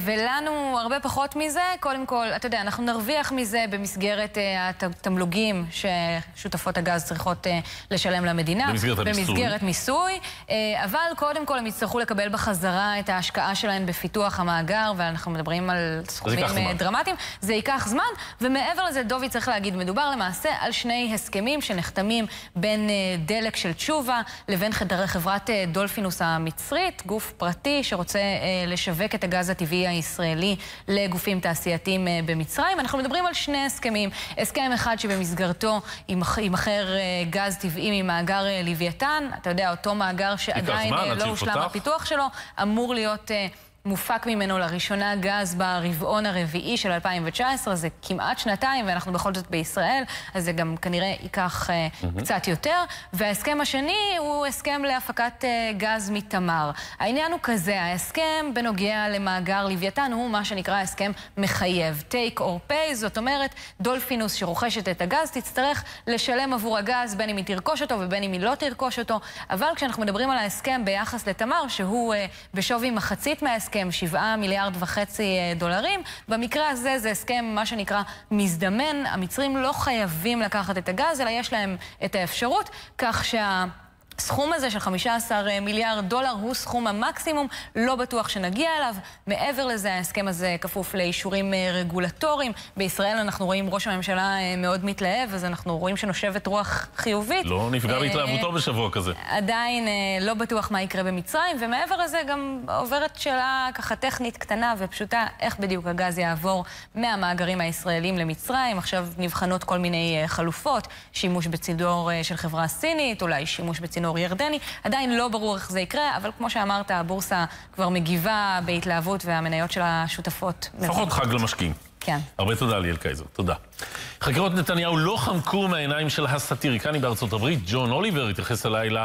ולנו הרבה פחות מזה. קודם כל, אתה יודע, אנחנו נרוויח מזה במסגרת התמלוגים ששותפות הגז צריכות לשלם למדינה.
במסגרת המיסוי.
במסגרת מיסוי. אבל קודם כל הם יצטרכו לקבל בחזרה את ההשקעה שלהם בפיתוח המאגר, ואנחנו מדברים על סכומים דרמטיים. זה ייקח זמן, ומעבר לזה, דובי צריך להגיד, מדובר למעשה על שני הסכמים שנחתמים בין דלק של תשובה לבין חברת דולפינוס המצרית, גוף פרטי שרוצה לשווק את הגז הטבעי הישראלי לגופים תעשייתיים במצרים. אנחנו מדברים על שני הסכמים. הסכם אחד שבמסגרתו יימכר גז טבעי ממאגר לוויתן. אתה יודע, אותו מאגר שעדיין לא הושלם הפיתוח שלו, אמור להיות מופק ממנו לראשונה גז ברבעון הרביעי של אלפיים תשע עשרה, זה כמעט שנתיים, ואנחנו בכל זאת בישראל, אז זה גם כנראה ייקח uh, קצת יותר. וההסכם השני הוא הסכם להפקת uh, גז מתמר. העניין הוא כזה, ההסכם בנוגע למאגר לוויתן הוא מה שנקרא הסכם מחייב. take or pay, זאת אומרת, דולפינוס שרוכשת את הגז תצטרך לשלם עבור הגז, בין אם היא תרכוש אותו ובין אם היא לא תרכוש אותו. אבל כשאנחנו מדברים על ההסכם ביחס לתמר, שהוא uh, בשווי מחצית מההסכם, הסכם שבעה מיליארד וחצי דולרים. במקרה הזה זה הסכם מה שנקרא מזדמן. המצרים לא חייבים לקחת את הגז, אלא יש להם את האפשרות, כך שה... הסכום הזה של חמישה עשר מיליארד דולר הוא סכום המקסימום, לא בטוח שנגיע אליו. מעבר לזה, ההסכם הזה כפוף לאישורים רגולטוריים. בישראל אנחנו רואים ראש הממשלה מאוד מתלהב, אז אנחנו רואים שנושבת רוח חיובית.
לא נפגע בהתלהבותו בשבוע כזה.
עדיין לא בטוח מה יקרה במצרים, ומעבר לזה גם עוברת שאלה ככה טכנית קטנה ופשוטה, איך בדיוק הגז יעבור מהמאגרים הישראלים למצרים. עכשיו נבחנות כל מיני חלופות, שימוש בצינור של חברה סינית, אולי שימוש בצינור ירדני. עדיין לא ברור איך זה יקרה, אבל כמו שאמרת, הבורסה כבר מגיבה בהתלהבות והמניות של השותפות.
לפחות חג למשקיעים.
כן.
הרבה תודה ליאל קייזר, תודה. חקירות נתניהו לא חמקו מהעיניים של הסאטיריקני בארצות הברית. ג'ון אוליבר התייחס הלילה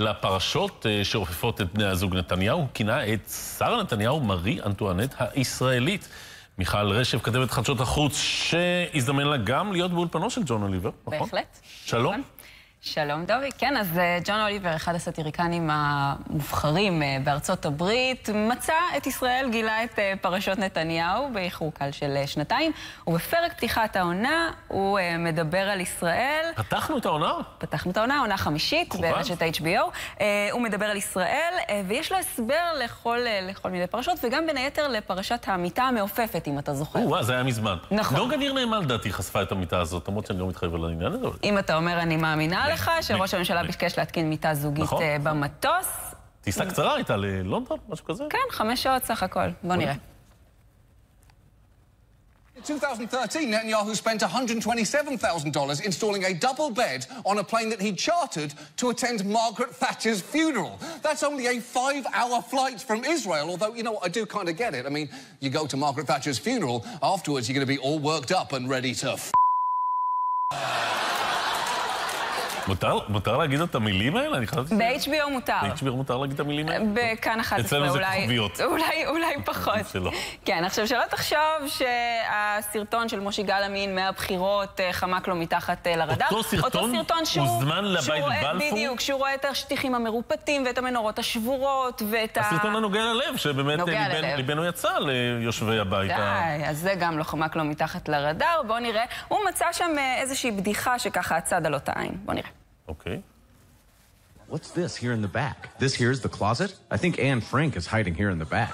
לפרשות שרופפות את בני הזוג נתניהו. הוא כינה את שרה נתניהו מארי אנטואנט הישראלית. מיכל רשף, כתבת חדשות החוץ, שהזדמן לה גם להיות באולפנו של ג'ון אוליבר, נכון?
בהחלט.
שלום.
שלום דובי, כן, אז ג'ון אוליבר, אחד הסאטיריקנים המובחרים בארצות הברית, מצא את ישראל, גילה את פרשות נתניהו באיחור קל של שנתיים, ובפרק פתיחת העונה הוא מדבר על ישראל.
פתחנו את העונה?
פתחנו את העונה, עונה חמישית, ברשת אייץ' בי או. הוא מדבר על ישראל, ויש לו הסבר לכל, לכל מיני פרשות, וגם בין היתר לפרשת המיטה המעופפת, אם אתה זוכר.
וואו, זה היה מזמן.
נכון.
נוגה ניר נאמן, לדעתי, חשפה את המיטה הזאת, למרות שאני לא מתחייב על העניין הזה.
אם אתה אומר, אני מאמינה לך שראש הממשלה ביקש להתקין מיטה זוגית במטוס.
טיסה קצרה הייתה ללונדון, משהו כזה?
כן, חמש שעות סך הכל. בוא נראה.
In twenty thirteen, Netanyahu spent one hundred twenty-seven thousand dollars installing a double bed on a plane that he chartered to attend Margaret Thatcher's funeral. That's only a five-hour flight from Israel, although, you know what, I do kind of get it. I mean, you go to Margaret Thatcher's funeral, afterwards you're going to be all worked up and ready to f***.
מותר, מותר להגיד את המילים האלה? אני חשבתי...
ב-אייץ' בי או מותר.
ב-אייץ' בי או מותר להגיד את המילים האלה?
בכאן אחת עשרה
אצלנו זה
אולי...
כוכביות.
אולי, אולי פחות.
שלא.
כן, עכשיו שלא תחשוב שהסרטון של משה גלאמין מהבחירות חמק לו מתחת לרדאר.
אותו סרטון?
אותו סרטון שהוא...
הוזמן לבית בלפור?
בדיוק, שהוא רואה את השטיחים המרופטים ואת המנורות השבורות ואת ה...
הסרטון הנוגע ללב, שבאמת ליבנו יצא ליושבי הבית.
די, אז זה גם לא חמק לו מתחת לרדאר. בואו נראה. הוא מצא שם איזושהי בדיחה שככה הצד על אותה עין. בואו נראה.
אוקיי.
What's this here in the back? This here is the closet? I think Anne Frank is hiding here in the back.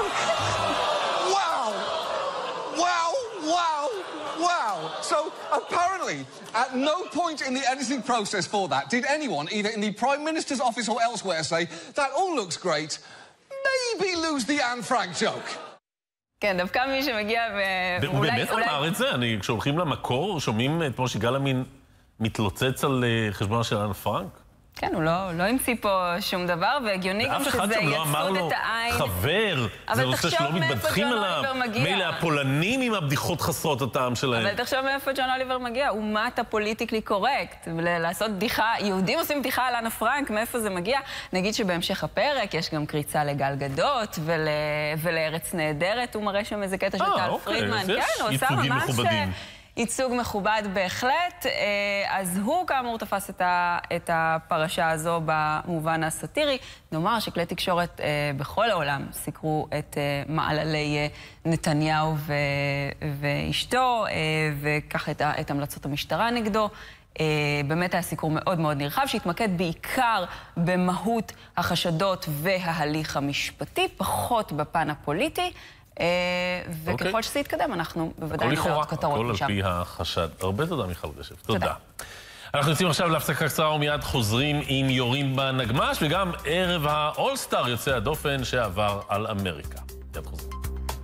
Wow! Wow! Wow! Wow! So, apparently, at no point in the editing process for that did anyone, either in the Prime Minister's office or elsewhere, say, that all looks great, maybe lose the Anne Frank joke.
כן, דווקא מי שמגיע ו...
הוא באמת אמר את זה? כשהולכים למקור, שומעים את משה גלאמין מתלוצץ על חשבונה של אנה פרנק?
כן, הוא לא, לא המציא פה שום דבר, והגיוני גם שזה יצוד את העין.
חבר, זה נושא שלא מתבדחים עליו. מילא הפולנים עם הבדיחות חסרות הטעם שלהם.
אבל תחשוב מאיפה ג'ון אוליבר מגיע, אומת הפוליטיקלי קורקט, לעשות בדיחה, יהודים עושים בדיחה על אנה פרנק, מאיפה זה מגיע? נגיד שבהמשך הפרק יש גם קריצה לגל גדות ול... ולארץ נהדרת, הוא מראה שם איזה קטע של טל פרידמן. כן, הוא עושה ממש ייצוג מכובד בהחלט, אז הוא כאמור תפס את הפרשה הזו במובן הסאטירי. נאמר שכלי תקשורת בכל העולם סיקרו את מעללי נתניהו ואשתו, וכך את המלצות המשטרה נגדו. באמת היה סיקור מאוד מאוד נרחב, שהתמקד בעיקר במהות החשדות וההליך המשפטי, פחות בפן הפוליטי. וככל שזה יתקדם, אנחנו בוודאי נראה עוד כותרות משם.
הכל על פי החשד. הרבה תודה, מיכל גשף. תודה. אנחנו יוצאים עכשיו להפסקה קצרה ומיד חוזרים עם יורים בנגמש, וגם ערב האולסטאר יוצא הדופן שעבר על אמריקה. מיד חוזרים.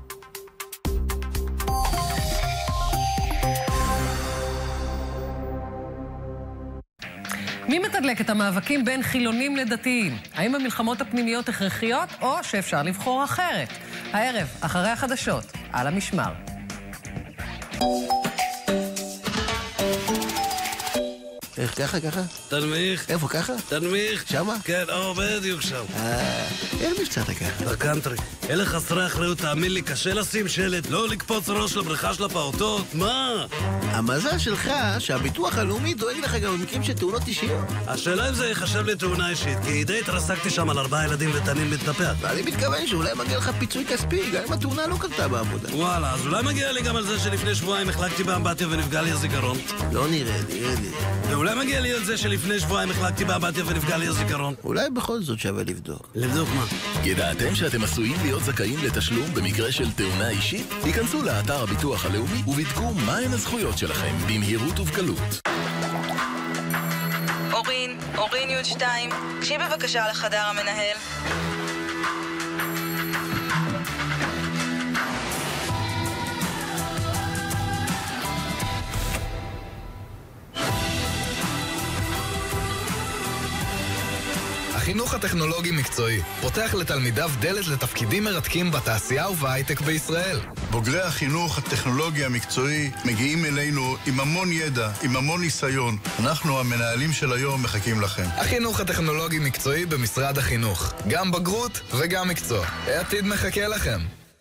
מי מתדלק את המאבקים בין חילונים לדתיים? האם המלחמות הפנימיות הכרחיות או שאפשר לבחור אחרת? הערב, אחרי החדשות, על המשמר.
איך ככה, ככה?
תנמיך.
איפה ככה?
תנמיך.
שמה?
כן, או, בדיוק שם.
אה, אין מבצעת ככה.
בקאנטרי. אלה חסרי אחריות, תאמין לי, קשה לשים שלט, לא לקפוץ ראש לבריכה של הפעוטות, מה?
המזל שלך שהביטוח הלאומי דואג לך גם במקרים של תאונות אישיות.
השאלה אם זה יחשב לתאונה אישית, כי די התרסקתי שם על ארבעה ילדים ותנים מתנפח.
ואני מתכוון שאולי מגיע לך פיצוי כספי, גם אם התאונה לא קרתה בעבודה.
וואלה, אז אולי מגיע לי גם על זה שלפני שבועיים החלקתי באמבטיה ונפגע לי הזיכרון?
לא נראה לי, נראה לי.
ואולי מגיע לי על זה שלפני שבועיים החלקתי באמבטיה ונפגע לי הזיכרון?
אולי בכל זאת שווה לבדוק.
לבדוק מה?
ידעתם שאתם עשויים להיות זכאים לתשלום במקרה של תאונה אישית? היכנסו לאתר הביטוח הלאומי ובדקו מהן הזכויות שלכם במהירות ובקלות.
אורין, אורין יוד שתיים, קשי בבקשה לחדר המנהל.
החינוך הטכנולוגי-מקצועי פותח לתלמידיו דלת לתפקידים מרתקים בתעשייה ובהייטק בישראל.
בוגרי החינוך הטכנולוגי המקצועי מגיעים אלינו עם המון ידע, עם המון ניסיון. אנחנו, המנהלים של היום, מחכים לכם.
החינוך הטכנולוגי-מקצועי במשרד החינוך. גם בגרות וגם מקצוע. העתיד מחכה לכם.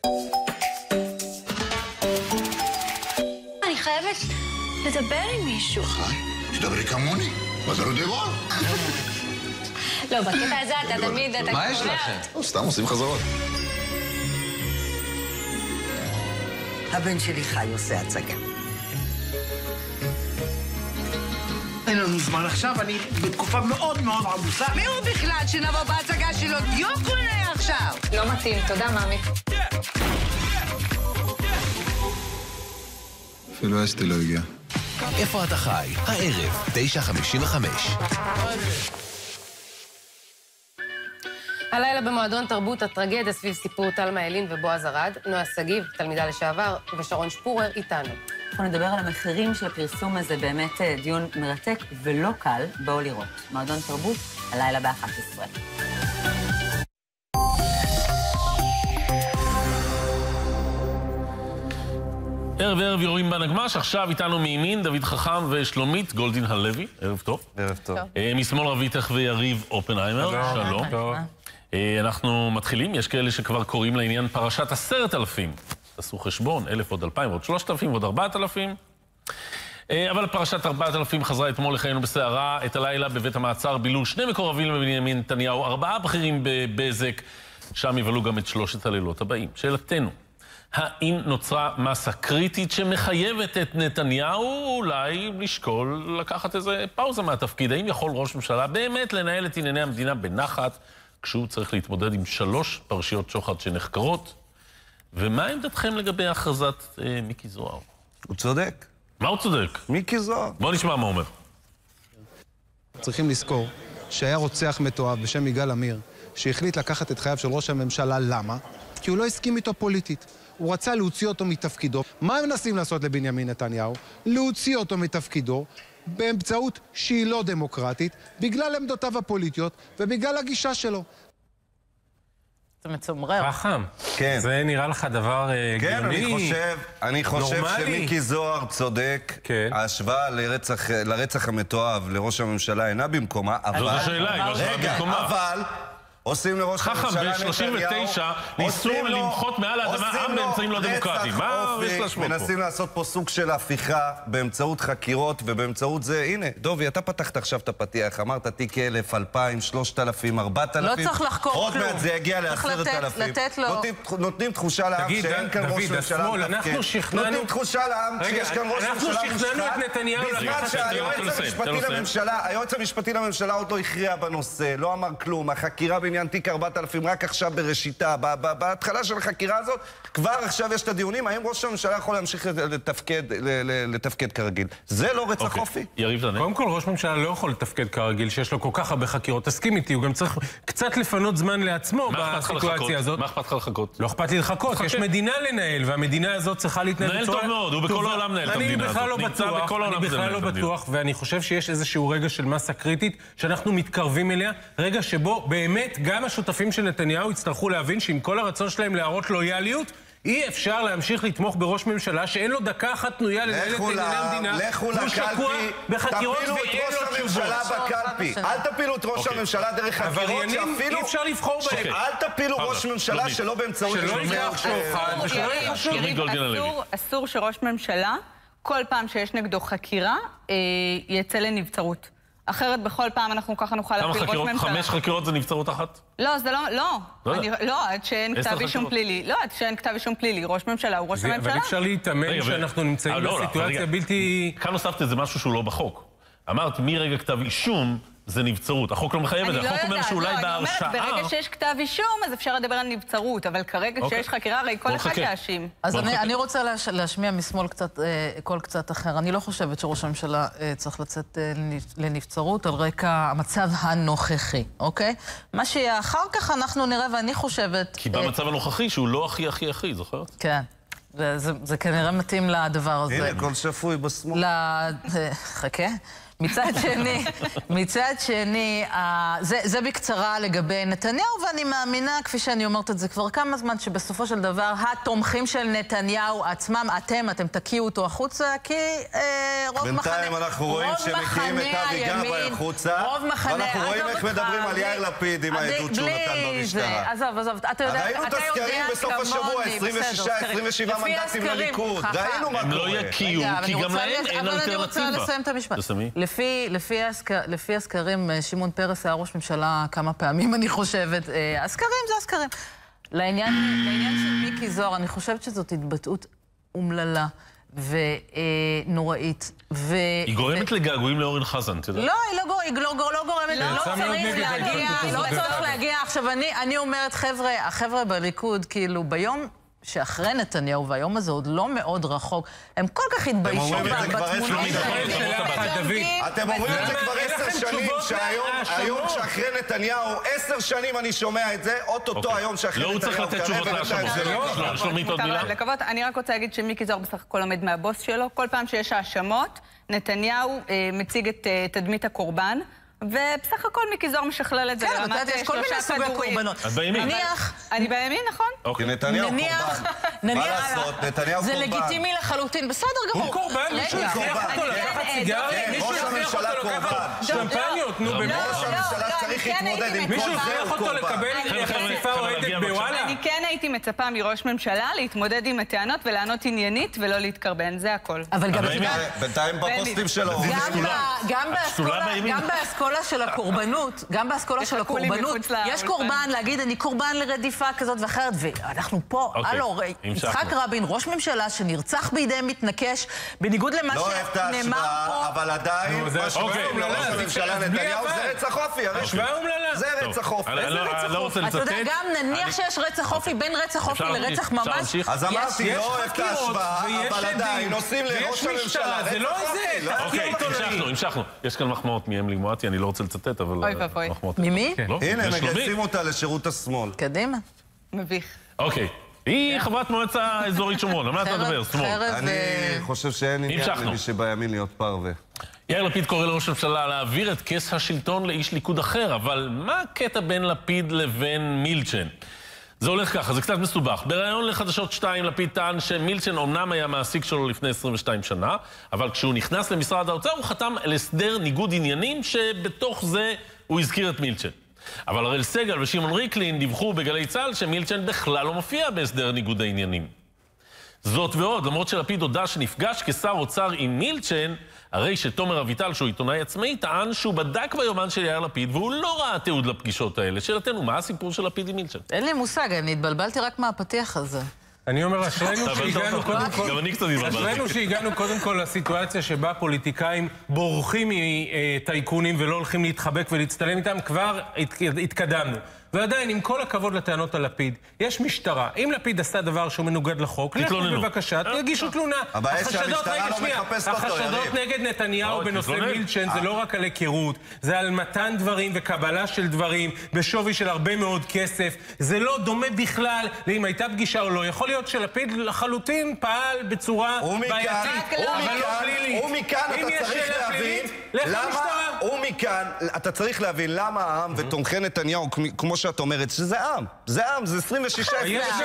אני חייבת לדבר עם מישהו.
תדברי כמוני, וזה לא דבר.
לא, בקטע הזה אתה תמיד, אתה...
מה יש לכם? סתם עושים חזרות.
הבן שלי חי עושה הצגה.
אין לנו זמן עכשיו, אני בתקופה מאוד מאוד עמוסה.
מי הוא בכלל שנבוא בהצגה שלו? דיוק אולי עכשיו.
לא מתאים, תודה מאמי.
אפילו אסתי לא הגיע.
איפה אתה חי? הערב, תשע חמישים וחמש.
הלילה במועדון תרבות הטרגדיה סביב סיפור תלמה ילין ובועז ארד, נועה שגיב, תלמידה לשעבר, ושרון שפורר איתנו.
אנחנו נדבר על המחירים של הפרסום הזה, באמת דיון מרתק ולא קל, בואו לראות. מועדון תרבות, הלילה ב-אחת עשרה.
ערב ערב יורים בנגמש, עכשיו איתנו מימין דוד חכם ושלומית גולדין הלוי. ערב טוב.
ערב טוב.
משמאל רביתך ויריב אופנהיימר. שלום. אנחנו מתחילים, יש כאלה שכבר קוראים לעניין פרשת עשרת אלפים. תעשו חשבון, אלף עוד אלפיים, עוד שלושת אלפים, עוד ארבעת אלפים. אבל פרשת ארבעת אלפים חזרה אתמול לחיינו בסערה. את הלילה בבית המעצר בילו שני מקורבים לבנימין נתניהו, ארבעה בכירים בבזק, שם יבלו גם את שלושת הלילות הבאים. שאלתנו, האם נוצרה מסה קריטית שמחייבת את נתניהו אולי לשקול לקחת איזה פאוזה מהתפקיד? האם יכול ראש ממשלה באמת לנהל את ענייני המדינה בנחת כשהוא צריך להתמודד עם שלוש פרשיות שוחד שנחקרות? ומה עמדתכם לגבי הכרזת אה, מיקי זוהר?
הוא צודק.
מה הוא צודק?
מיקי זוהר.
בוא נשמע מה אומר.
צריכים לזכור שהיה רוצח מתועב בשם יגאל עמיר שהחליט לקחת את חייו של ראש הממשלה. למה? כי הוא לא הסכים איתו פוליטית. הוא רצה להוציא אותו מתפקידו. מה הם מנסים לעשות לבנימין נתניהו? להוציא אותו מתפקידו, באמצעות שהיא לא דמוקרטית, בגלל עמדותיו הפוליטיות ובגלל הגישה שלו.
זה מצומרר.
רחם.
כן.
זה נראה לך דבר הגיוני,
כן, אני חושב, אני חושב שמיקי זוהר צודק.
כן.
ההשוואה לרצח, לרצח המתועב לראש הממשלה אינה במקומה, אבל...
זאת השאלה, היא לא השוואה במקומה.
אבל... עושים לראש הממשלה נתניהו...
חכם ב-שלושים ותשע ניסו למחות מעל האדמה עם באמצעים לא דמוקרטיים. מה יש להשוות פה?
מנסים לעשות פה סוג של הפיכה באמצעות חקירות ובאמצעות זה... הנה, דובי, אתה פתחת עכשיו את הפתיח, אמרת תיק אלף, אלפיים, שלושת אלפים, ארבעת אלפים.
לא צריך לחקור כלום.
עוד מעט זה יגיע לעשרת אלפים.
לתת לו...
נותנים תחושה לעם שאין כאן ראש ממשלה מתפקד. נותנים תחושה לעם שיש כאן ראש ממשלה מושחת. בזמן שהיועץ המשפטי לממשלה עוד לא הכריע בנושא, לא אמר כלום. החקירה בעניין תיק ארבעת אלפים רק עכשיו בראשיתה, בהתחלה של החקירה הזאת, כבר עכשיו יש את הדיונים, האם ראש הממשלה יכול להמשיך לתפקד, לתפקד כרגיל. זה לא רצח אופי.
קודם כל, ראש ממשלה לא יכול לתפקד כרגיל, שיש לו כל כך הרבה חקירות. תסכים איתי, הוא גם צריך קצת לפנות זמן לעצמו בסיטואציה הזאת. מה אכפת לך לחכות? לא אכפת לי לחכות, יש מדינה לנהל, והמדינה הזאת צריכה להתנהל נהל טוב מאוד, הוא בכל העולם נהל את המדינה הזאת. אני בכלל לא בטוח, ואני חושב שיש איזשהו רגע של מסה קריטית, שאנחנו מתקרבים אליה, רגע שבו באמת גם השותפים של נתניהו יצטרכו להבין שעם כל הרצון שלהם להראות לויאליות, אי אפשר להמשיך לתמוך בראש ממשלה שאין לו דקה אחת תנויה לנהל את ענייני המדינה.
לכו לקלפי, תפילו את ראש הממשלה בקלפי. אל תפילו את ראש הממשלה דרך חקירות שאפילו...
אי אפשר לבחור בהם.
אל תפילו ראש ממשלה שלא באמצעות...
שלא ייקח שוחד ושלא יחשוב.
אסור שראש ממשלה, כל פעם שיש נגדו חקירה, יצא לנבצרות. אחרת בכל פעם אנחנו ככה נוכל להפיל ראש ממשלה.
חמש חקירות זה נבצרות אחת?
לא, זה לא, לא. לא, עד שאין כתב אישום פלילי. לא, עד שאין כתב אישום פלילי. ראש ממשלה הוא ראש הממשלה.
אבל אפשר להתאמן שאנחנו נמצאים בסיטואציה בלתי... כאן הוספת זה משהו שהוא לא בחוק. אמרת, מרגע כתב אישום זה נבצרות. החוק לא מחייב את זה. החוק אומר שאולי בהרשעה...
ברגע שיש כתב אישום, אז אפשר לדבר על נבצרות, אבל כרגע שיש חקירה, הרי כל אחד יאשים.
אז אני רוצה להשמיע משמאל קול קצת אחר. אני לא חושבת שראש הממשלה צריך לצאת לנבצרות על רקע המצב הנוכחי, אוקיי? מה שיהיה אחר כך אנחנו נראה, ואני חושבת...
כי במצב הנוכחי שהוא לא הכי הכי הכי, זוכרת?
כן. זה כנראה מתאים לדבר הזה.
הנה, כל שפוי בשמאל.
חכה. מצד שני, מצד שני, זה, זה בקצרה לגבי נתניהו, ואני מאמינה, כפי שאני אומרת את זה כבר כמה זמן, שבסופו של דבר, התומכים של נתניהו עצמם, אתם, אתם תקיעו אותו החוצה, כי אה, רוב מחנה...
בינתיים אנחנו רואים שמקיעים את אבי גבאי החוצה, ואנחנו רואים איך מדברים על יאיר לפיד עם העדות שהוא נתן במשטרה.
עזוב, עזוב, אתה יודע,
ראינו את הסקרים בסוף השבוע, עשרים ושישה עשרים ושבעה מנדטים לליכוד, ראינו מה קורה.
הם לא יקיעו, כי גם להם אין אלטרנטיבה.
לפי, לפי, הסקר, לפי הסקרים, שמעון פרס היה ראש ממשלה כמה פעמים, אני חושבת. הסקרים זה הסקרים. לעניין, לעניין של מיקי זוהר, אני חושבת שזאת התבטאות אומללה ונוראית. ו...
היא גורמת ו... לגעגועים לאורן חזן, אתה יודע?
לא, היא לא, היא לא, לא גורמת, לא, לא צריך להגיע, לא צריך להגיע. עכשיו, אני, אני אומרת, חבר'ה, החבר'ה בליכוד, כאילו, ביום... שאחרי נתניהו, והיום הזה עוד לא מאוד רחוק, הם כל כך התביישו בתמונות
שלהם. אתם אומרים את זה כבר עשר שנים, שהיום שאחרי נתניהו, עשר שנים אני שומע את זה, אוטוטו היום שאחרי נתניהו.
לא, הוא צריך לתת תשובות להאשמות. שלומית עוד מילה?
אני רק רוצה להגיד שמיקי זוהר בסך הכל עומד מהבוס שלו. כל פעם שיש האשמות, נתניהו מציג את תדמית הקורבן. ובסך הכל מיקי זוהר משכלל את זה לרמת שלושה כדורים.
את בימין.
אני בימין, נכון?
כי נתניהו קורבן. מה לעשות? נתניהו קורבן.
זה לגיטימי לחלוטין, בסדר גמור.
הוא קורבן, מישהו הכריח אותו לקחת סיגריה, מישהו הכריח אותו לקחת שמפניות, נו באמת.
ראש הממשלה צריך להתמודד עם כל זה, הוא קורבן.
לקבל חשיפה אוהדת בוואלה.
אני כן הייתי מצפה מראש ממשלה להתמודד עם הטענות ולענות עניינית ולא להתקרבן, זה הכל.
אבל גם...
בינתיים בפוסטים שלו.
גם באסכולה של הקורבנות, גם באסכולה של הקורבנות, יש קורבן להגיד, אני קורבן לרדיפה כזאת ואחרת, ואנחנו פה, הלו, יצחק רבין, ראש ממשלה שנרצח בידי מתנקש, בניגוד למה שנאמר פה...
לא אוהב את ההשוואה, אבל עדיין, מה שקוראים לראש הממשלה נתניהו זה רצח אופי. זה רצח אופי.
אתה יודע, גם נניח שיש רצח אופי, בין רצח אופי לרצח ממש,
אז אמרתי, לא אוהב את ההשוואה, אבל עדיין עושים לראש הממשלה רצח אופי.
אוקיי, המשכנו, המשכנו. יש כאן מחמאות מאמלי מואטי, אני לא רוצה לצטט, אבל...
אוי ואבוי.
ממי?
הנה, מגייסים אותה לשירות השמאל.
קדימה.
מביך.
אוקיי, היא חברת מועצה אזורית שומרון, למה אתה מדבר? שמאל.
אני חושב שאין עניין למי שבימין להיות פרווה.
יאיר לפיד קורא לראש הממשלה להעביר את כס השלטון לאיש ליכוד אחר, אבל מה הקטע בין לפיד לבין מילצ'ן? זה הולך ככה, זה קצת מסובך. בראיון לחדשות שתיים, לפיד טען שמילצ'ן אומנם היה מעסיק שלו לפני עשרים ושתיים שנה, אבל כשהוא נכנס למשרד האוצר הוא חתם על הסדר ניגוד עניינים שבתוך זה הוא הזכיר את מילצ'ן. אבל הראל סגל ושמעון ריקלין דיווחו בגלי צה"ל שמילצ'ן בכלל לא מופיע בהסדר ניגוד העניינים. זאת ועוד, למרות שלפיד הודע שנפגש כשר אוצר עם מילצ'ן, הרי שתומר אביטל, שהוא עיתונאי עצמאי, טען שהוא בדק ביומן של יאיר לפיד, והוא לא ראה תיעוד לפגישות האלה. שאלתנו, מה הסיפור של לפיד עם מילצ'ן?
אין לי מושג, אני התבלבלתי רק מהפתיח הזה.
אני אומר, אשרינו שהגענו קודם כל...
גם אני קצת התבלבלתי.
אשרינו שהגענו קודם כל לסיטואציה שבה פוליטיקאים בורחים מטייקונים ולא הולכים להתחבק ולהצטלם איתם, כבר התקדמנו. ועדיין, עם כל הכבוד לטענות על לפיד, יש משטרה. אם לפיד עשה דבר שהוא מנוגד לחוק, לכו בבקשה, תגישו תלונה. החשדות נגד נתניהו בנושא מילצ'ן זה לא רק על היכרות, זה על מתן דברים וקבלה של דברים בשווי של הרבה מאוד כסף. זה לא דומה בכלל לאם הייתה פגישה או לא. יכול להיות שלפיד לחלוטין פעל בצורה בעייתית, אבל לא פלילית.
ומכאן אתה צריך להבין למה, ומכאן אתה צריך להבין למה העם ותומכי נתניהו, כמו שאת אומרת, שזה עם. זה עם, זה עשרים ושישה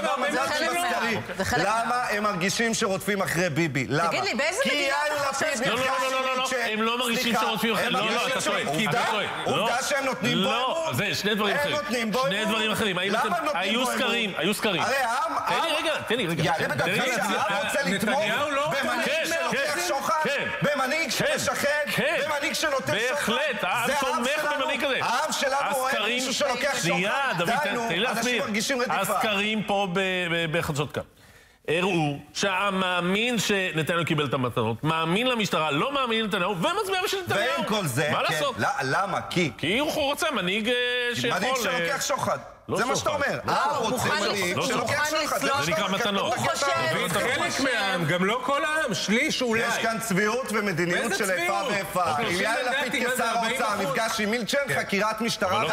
למה הם מרגישים שרודפים אחרי ביבי? למה?
תגיד לי, באיזה מדינה אתה חושב
לא, לא, לא, לא, הם לא מרגישים שרודפים אחרי... לא, לא, אתה טועה.
עובדה שהם נותנים בו אמון.
לא, זה שני דברים אחרים. שני דברים אחרים. היו סקרים, היו סקרים.
הרי העם...
תן לי רגע, תן לי רגע.
יעלה בדקה שהעם רוצה לתמוך במנהיג שלוקח שוחד, במנהיג שמשחד, במנהיג שנותן שוחד.
בהחלט, העם תומך במנהיג כזה.
העם שלנו רואה מישהו שלוקח שוחד.
דוד, תן לי להסביר. הסקרים פה בחדשות כאן הראו שהעם מאמין שנתניהו קיבל את המתנות, מאמין למשטרה, לא מאמין לנתניהו, ומצביע בשביל נתניהו.
ועם כל זה,
מה לעשות?
למה? כי?
כי הוא רוצה מנהיג שיכול...
מנהיג שלוקח שוחד. זה מה שאתה אומר. אה, הוא רוצה מנהיג שלוקח שוחד.
זה נקרא מתנות.
חלק מהעם, גם לא כל העם, שליש אולי.
יש כאן צביעות ומדיניות של איפה ואיפה. אם יאיר לפיד כשר האוצר נפגש עם מילצ'ן, חקירת משטרה...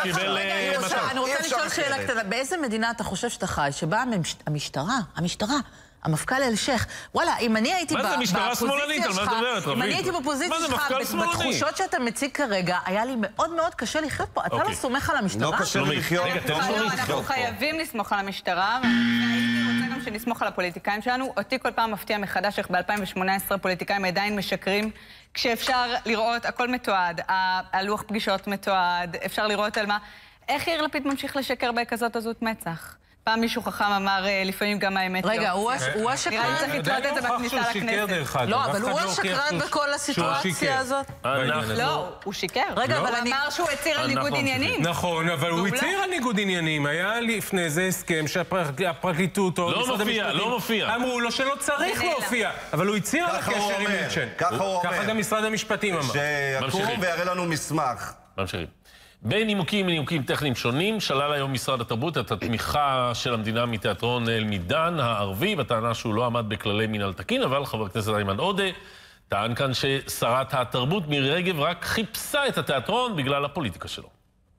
אני רוצה לשאול שאלה קטנה. באיזה מדינה אתה חושב שאתה חי, שבה המשטרה, המשטרה, המפכ"ל אלשיך, וואלה, אם אני הייתי בפוזיציה שלך, אם אני הייתי בפוזיציה שלך, בתחושות שאתה מציג כרגע, היה לי מאוד מאוד קשה לחיות פה. אתה לא סומך על המשטרה?
לא קשה לי לחיות.
אנחנו חייבים לסמוך על המשטרה, והייתי רוצה גם שנסמוך על הפוליטיקאים שלנו. אותי כל פעם מפתיע מחדש איך ב-אלפיים שמונה עשרה פוליטיקאים עדיין משקרים, כשאפשר לראות, הכל מתועד, הלוח פגישות מתועד, אפשר לראות על מה... איך יאיר לפיד ממשיך לשקר בכזאת עזות מצח? פעם מישהו חכם אמר, לפעמים גם האמת לא.
רגע, הוא השקרן?
נראה לי צריך לתלות את זה בכניסה לכנסת.
לא, אבל הוא השקרן בכל הסיטואציה הזאת?
לא, הוא שיקר. רגע, אבל אמר שהוא הצהיר על ניגוד עניינים.
נכון, אבל הוא הצהיר על ניגוד עניינים. היה לפני זה הסכם שהפרקליטות או משרד המשפטים...
לא מופיע.
אמרו לו שלא צריך להופיע. אבל הוא הצהיר על הקשר עם מילצ'ן.
ככה הוא אומר.
ככה גם משרד המשפטים אמר.
שיקום ויראה לנו מסמך.
ממשיכים. בין נימוקים ונימוקים טכניים שונים, שלל היום משרד התרבות את התמיכה של המדינה מתיאטרון אל-מידאן הערבי, בטענה שהוא לא עמד בכללי מינהל תקין, אבל חבר הכנסת איימן עודה טען כאן ששרת התרבות מירי רגב רק חיפשה את התיאטרון בגלל הפוליטיקה שלו.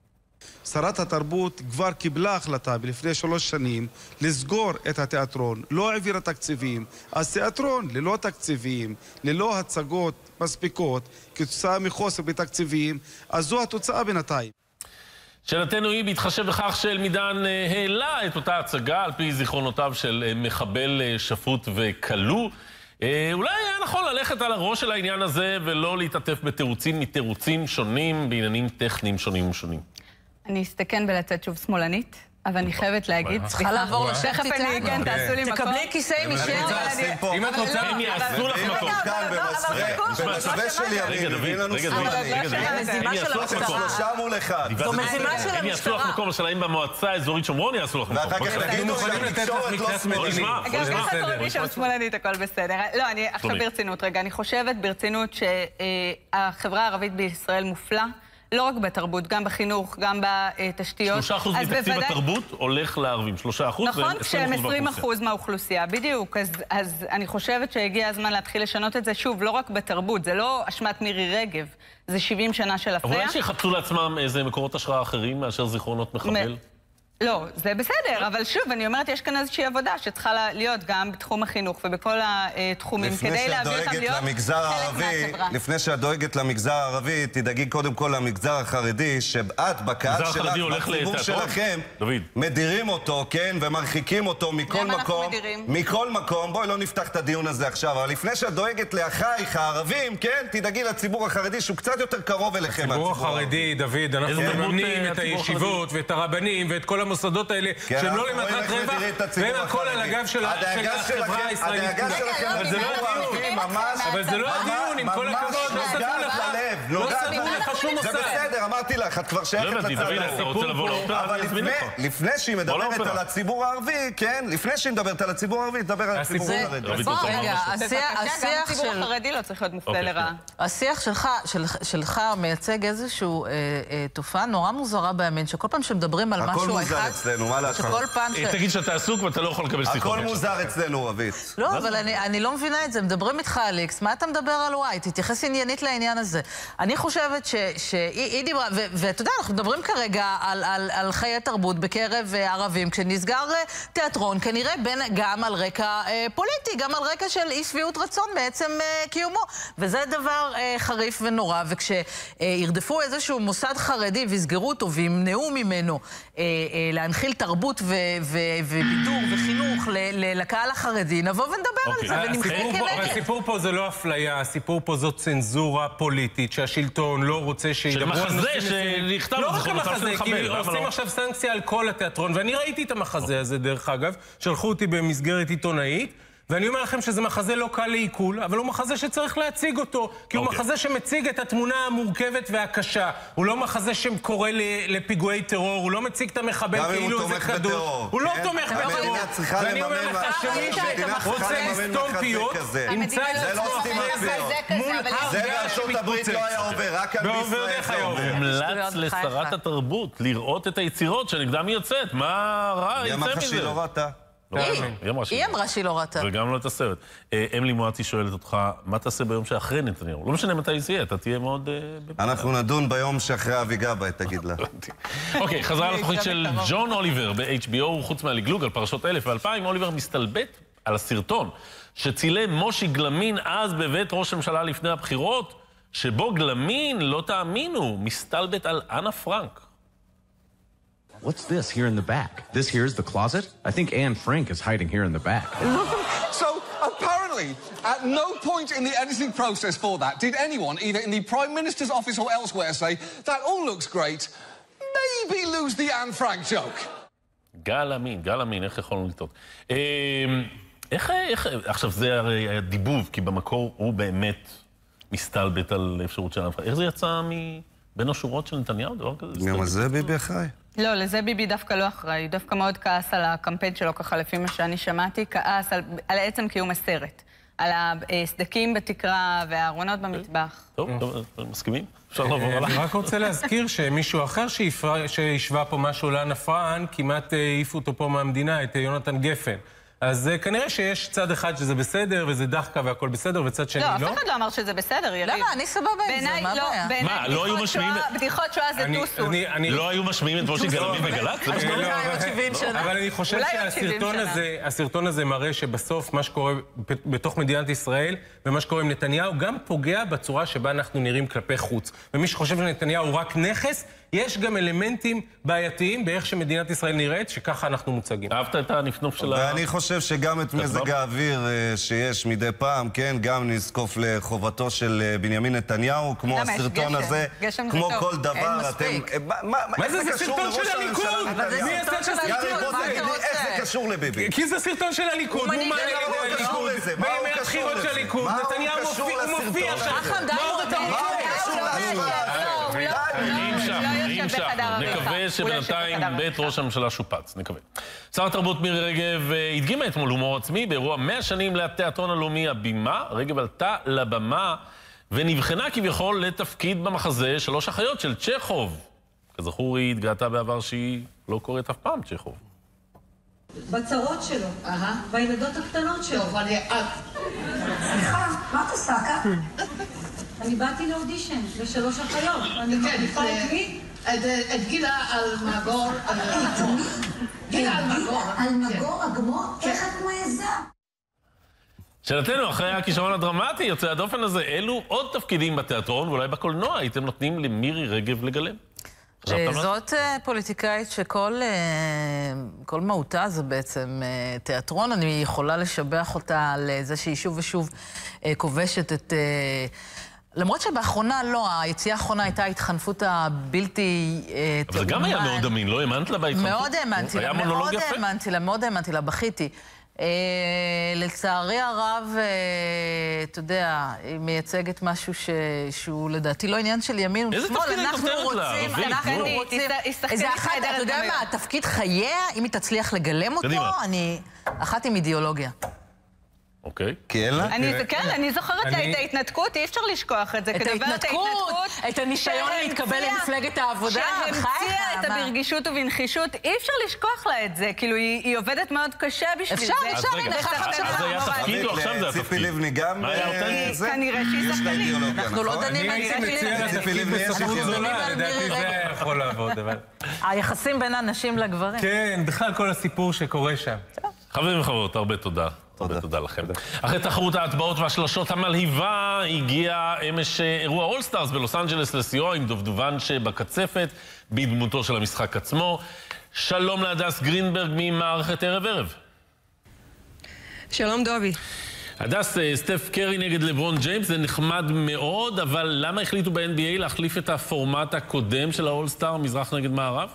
שרת התרבות כבר קיבלה החלטה לפני שלוש שנים לסגור את התיאטרון, לא העבירה תקציבים, אז תיאטרון ללא תקציבים, ללא הצגות מספיקות, כתוצאה מחוסר בתקציבים, אז זו התוצאה בינתיים.
שאלתנו היא בהתחשב בכך שאל-מידאן העלה את אותה הצגה על פי זיכרונותיו של מחבל שפוט וכלוא. אולי היה נכון ללכת על הראש של העניין הזה ולא להתעטף בתירוצים מתירוצים שונים בעניינים טכניים שונים ושונים.
אני אסתכן בלצאת שוב שמאלנית, אבל אני חייבת להגיד,
צריכה לעבור לשבת
תכף אני, כן, תעשו לי מקום.
תקבלי כיסא עם אישי.
אם את רוצה,
הם יעשו לך מקום.
במסווה של יריב, הביא לנו
המזימה של המשטרה.
שלושה מול אחד.
זו מזימה של
הם יעשו לך מקום, השאלה אם במועצה האזורית שומרון יעשו לך מקום.
ואחר כך תגידו שהתקשורת לא שמאלנית.
גם ככה קוראים לי שם שמאלנית, הכל בסדר. לא, אני עכשיו ברצינות רגע. אני חושבת ברצינות שהחברה הערבית בישראל מופלה. לא רק בתרבות, גם בחינוך, גם בתשתיות.
שלושה אחוז מתקציב התרבות הולך לערבים, שלושה אחוז
נכון, כשהם עשרים אחוז מהאוכלוסייה, בדיוק. אז אני חושבת שהגיע הזמן להתחיל לשנות את זה, שוב, לא רק בתרבות, זה לא אשמת מירי רגב, זה שבעים שנה של אפליה.
אבל אולי שיחפשו לעצמם איזה מקורות השראה אחרים מאשר זיכרונות מחבל?
לא, זה בסדר, אבל שוב, אני אומרת, יש כאן איזושהי עבודה שצריכה להיות גם בתחום החינוך ובכל התחומים, כדי להביא אותם להיות חלק מהחברה.
לפני שאת דואגת למגזר הערבי, תדאגי קודם כל למגזר החרדי, שאת בקהל שלך, בציבור שלכם, מדירים אותו, כן, ומרחיקים אותו מכל מקום. מכל מקום, בואי לא נפתח את הדיון הזה עכשיו, אבל לפני שאת דואגת לאחייך הערבים, כן, תדאגי לציבור החרדי שהוא קצת יותר קרוב אליכם.
הציבור החרדי, דוד, אנחנו מממנים את הישיבות ואת הרבנים ואת כל המוסדות האלה, שהם לא למטרת רווח, והם הכל על הגב של החברה הישראלית.
הדאגה שלכם לציבור הערבי ממש...
אבל זה לא הדיון, עם כל הכבוד, לא סתמו לך. לא סתמו לך שום מוסד.
זה בסדר, אמרתי לך, את כבר שייכת לצד. אבל לפני שהיא מדברת על הציבור הערבי, כן, לפני שהיא מדברת על הציבור הערבי, תדבר על הציבור החרדי.
רגע, השיח של... החרדי לא צריך להיות מופלה לרעה.
השיח שלך מייצג איזושהי תופעה נורא מוזרה בימין, שכל פעם שמדברים על משהו אחד...
הכל מוזר אצלנו, מה לעשות?
תגיד שאתה עסוק ואתה לא יכול לקבל שיחות.
הכל מוזר אצלנו, רבית.
לא, אבל אני לא מבינה את זה. מדברים איתך על איקס, מה אתה מדבר על וואי? תתייחס עניינית לעניין הזה. אני חושבת שהיא דיברה, ואתה יודע, אנחנו מדברים כרגע על חיי תרבות בקרב ערבים, כשנסגר תיאטרון, כנראה גם על רקע פוליטי, גם על רקע של אי שביעות רצון בעצם קיומו. וזה דבר חריף ונורא, וכשירדפו איזשהו מוסד חרדי ויסגרו אותו וימנעו ממנו להנחיל תרבות ובידור וחינוך לקהל החרדי, נבוא ונדבר על זה ונמחה כנגד.
הסיפור פה זה לא אפליה, הסיפור פה זו צנזורה פוליטית, שהשלטון לא רוצה שידברו על נושאים מסוימים.
לא
רק המחזה, כי עושים עכשיו סנקציה על כל התיאטרון, ואני ראיתי את המחזה הזה דרך אגב, שלחו אותי במסגרת עיתונאית, ואני אומר לכם שזה מחזה לא קל לעיכול, אבל הוא מחזה שצריך להציג אותו, כי הוא מחזה שמציג את התמונה המורכבת והקשה. הוא לא מחזה שקורא לפיגועי טרור, הוא לא מציג את המחבל כאילו זה כדור. הוא לא תומך בטרור. ואני אומר לך שמי שרוצה לסתום פיות, ימצא את עצמו מול הר געש שמתפוצץ.
לא היה עובר, רק על בישראל.
מומלץ לשרת התרבות לראות את היצירות שנגדם היא יוצאת. מה רע יצא מזה?
ימה חשי לא ראתה.
היא אמרה שהיא לא ראתה.
וגם לא את הסרט. אמלי מואטי שואלת אותך, מה תעשה ביום שאחרי נתניהו? לא משנה מתי זה יהיה, אתה תהיה מאוד...
אנחנו נדון ביום שאחרי אבי גבאי, תגיד לה.
אוקיי, חזרה לתוכנית של ג'ון אוליבר ב-אייץ' בי או, חוץ מהלגלוג על פרשות אלף ואלפיים, אוליבר מסתלבט על הסרטון שצילם מושי גלמין אז בבית ראש הממשלה לפני הבחירות, שבו גלמין, לא תאמינו, מסתלבט על אנה פרנק.
What's this here in the back? This here is the closet? I think Anne Frank is hiding here in the back.
So, apparently, at no point in the editing process for that did anyone, either in the Prime Minister's office or elsewhere, say, that all looks great, maybe lose the Anne Frank joke.
גל אמין, גל אמין, איך יכולנו לטעות? איך, איך, עכשיו זה הרי הדיבוב, כי במקור הוא באמת מסתלבט על אפשרות של אנה פרנק. איך זה יצא מבין השורות של נתניהו? דבר כזה?
גם זה ביבי אחראי.
לא, לזה ביבי דווקא לא אחראי. דווקא מאוד כעס על הקמפיין שלו, ככה לפי מה שאני שמעתי, כעס על, על עצם קיום הסרט. על הסדקים בתקרה והארונות במטבח.
טוב, טוב, מסכימים? אפשר לעבור עליו.
אני רק רוצה להזכיר שמישהו אחר שישווה פה משהו לאנה פרנק, כמעט העיפו אותו פה מהמדינה, את יונתן גפן. אז כנראה שיש צד אחד שזה בסדר, וזה דחקה והכל בסדר, וצד שני לא.
לא, אף אחד לא אמר שזה בסדר, יריב.
למה? אני סבבה עם זה, מה הבעיה?
מה, לא היו משמיעים...
בדיחות שואה זה טוסו.
לא היו משמיעים את מושי גלמין בגל"צ?
אבל אני חושב שהסרטון הזה מראה שבסוף מה שקורה בתוך מדינת ישראל, ומה שקורה עם נתניהו, גם פוגע בצורה שבה אנחנו נראים כלפי חוץ. ומי שחושב שנתניהו הוא רק נכס, יש גם אלמנטים בעייתיים באיך שמדינת ישראל נראית, שככה אנחנו מוצגים.
אהבת את הנפנוף של ה...
ואני חושב שגם את מזג האוויר שיש מדי פעם, כן, גם נזקוף לחובתו של בנימין נתניהו, כמו הסרטון הזה, כמו כל דבר, אתם...
מה זה, זה סרטון של הליכוד? מי עשה את הסרטון הזה?
איך זה קשור לביבי?
כי זה סרטון של הליכוד, הוא מה נגד הליכוד? בימי הבחירות של הליכוד, נתניהו מופיע שם.
נקווה שבינתיים בית ראש הממשלה שופץ, נקווה. שר התרבות מירי רגב הדגימה אתמול הומור עצמי באירוע מאה שנים לתיאטרון הלאומי הבימה. רגב עלתה לבמה ונבחנה כביכול לתפקיד במחזה שלוש אחיות של צ'כוב. כזכור היא התגאתה בעבר שהיא לא קוראת אף פעם צ'כוב.
בצרות שלו, בילדות הקטנות שלו.
טוב, אני...
סליחה, מה את עושה כאן? אני באתי לאודישן, לשלוש אחיות. אני מחליפה את מי? את גילה אלמגור. גילה אלמגור. אלמגור, אגמור? איך את מעיזה?
שאלתנו, אחרי הכישרון הדרמטי, יוצא הדופן הזה, אילו עוד תפקידים בתיאטרון, ואולי בקולנוע, הייתם נותנים למירי רגב לגלם?
זאת פוליטיקאית שכל כל מהותה זה בעצם תיאטרון. אני יכולה לשבח אותה על זה שהיא שוב ושוב כובשת את... למרות שבאחרונה לא, היציאה האחרונה הייתה ההתחנפות הבלתי תאומן.
אבל זה גם היה מאוד אמין, לא האמנת לה בהתחנפות?
מאוד האמנתי לה, מאוד האמנתי לה, מאוד האמנתי לה, בכיתי. לצערי הרב, אתה יודע, היא מייצגת משהו שהוא לדעתי לא עניין של ימין ושמאל.
איזה תפקיד היא נותנת לה?
אנחנו רוצים... זה אחת, אתה יודע מה, התפקיד חייה, אם היא תצליח לגלם אותו, אני אחת עם אידיאולוגיה.
אוקיי.
כן?
כן, אני זוכרת את ההתנתקות, אי אפשר לשכוח את זה.
את ההתנתקות, את הניסיון להתקבל למפלגת העבודה,
שהמציאה את הברגישות ובנחישות, אי אפשר לשכוח לה את זה. כאילו, היא עובדת מאוד קשה בשביל זה.
אפשר, אפשר, הנה, חכם שלך.
אז זה היה תפקיד או עכשיו זה התפקיד?
ציפי לבני גם...
כנראה שהיא שחקנית.
אנחנו לא דנים על
ציפי לבני. אני הייתי מציע לתפקיד בספרות זולה, לדעתי זה יכול לעבוד, אבל...
היחסים בין הנשים לגברים.
כן, בכלל כל הסיפור שקורה שם.
חברים וחברות, הרבה תודה. תודה, תודה לכם. אחרי תחרות ההטבעות והשלשות המלהיבה, הגיע אמש אירוע אולסטארס בלוס אנג'לס לסיוע עם דובדובן שבקצפת, בדמותו של המשחק עצמו. שלום להדס גרינברג ממערכת ערב ערב.
שלום דובי.
הדס, סטף קרי נגד לברון ג'יימס, זה נחמד מאוד, אבל למה החליטו ב-אן בי איי להחליף את הפורמט הקודם של האולסטאר, מזרח נגד מערב?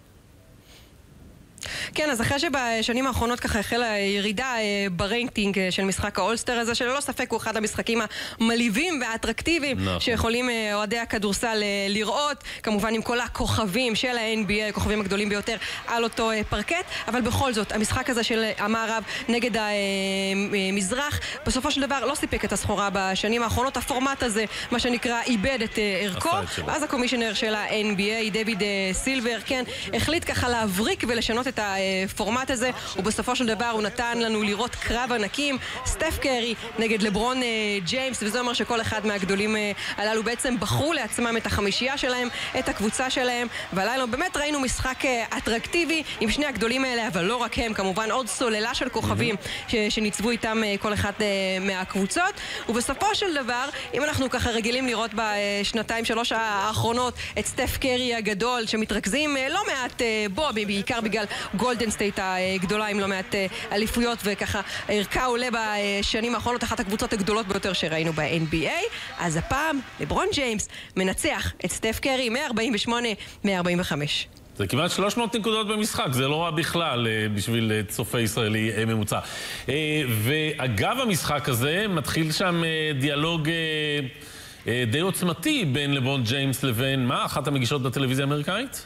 כן, אז אחרי שבשנים האחרונות ככה החלה ירידה ברייטינג של משחק האולסטר הזה, שללא ספק הוא אחד המשחקים המלהיבים והאטרקטיביים שיכולים אוהדי הכדורסל לראות, כמובן עם כל הכוכבים של ה-אן בי איי, הכוכבים הגדולים ביותר על אותו פרקט, אבל בכל זאת, המשחק הזה של המערב נגד המזרח, בסופו של דבר לא סיפק את הסחורה בשנים האחרונות. הפורמט הזה, מה שנקרא, איבד את ערכו, ואז הקומישיונר של ה-אן בי איי, דויד סילבר, כן, החליט ככה להבריק ולשנות את הפורמט הזה, ובסופו של דבר הוא נתן לנו לראות קרב ענקים, סטף קרי נגד לברון ג'יימס, וזה אומר שכל אחד מהגדולים הללו בעצם בחרו לעצמם את החמישייה שלהם, את הקבוצה שלהם, והלילה באמת ראינו משחק אטרקטיבי עם שני הגדולים האלה, אבל לא רק הם, כמובן עוד סוללה של כוכבים שניצבו איתם כל אחת מהקבוצות, ובסופו של דבר, אם אנחנו ככה רגילים לראות בשנתיים שלוש האחרונות את סטף קרי הגדול, שמתרכזים לא מעט בו, בעיקר בגלל גולדן סטייט הגדולה עם לא מעט אליפויות, וככה ערכה עולה בשנים האחרונות, אחת הקבוצות הגדולות ביותר שראינו ב-אן בי איי. אז הפעם לברון ג'יימס מנצח את סטף קרי מאה ארבעים ושמונה מאה ארבעים וחמש.
זה כמעט שלוש מאות נקודות במשחק, זה לא רע בכלל בשביל צופה ישראלי ממוצע. ואגב המשחק הזה מתחיל שם דיאלוג די עוצמתי בין לברון ג'יימס לבין מה? אחת המגישות בטלוויזיה האמריקאית?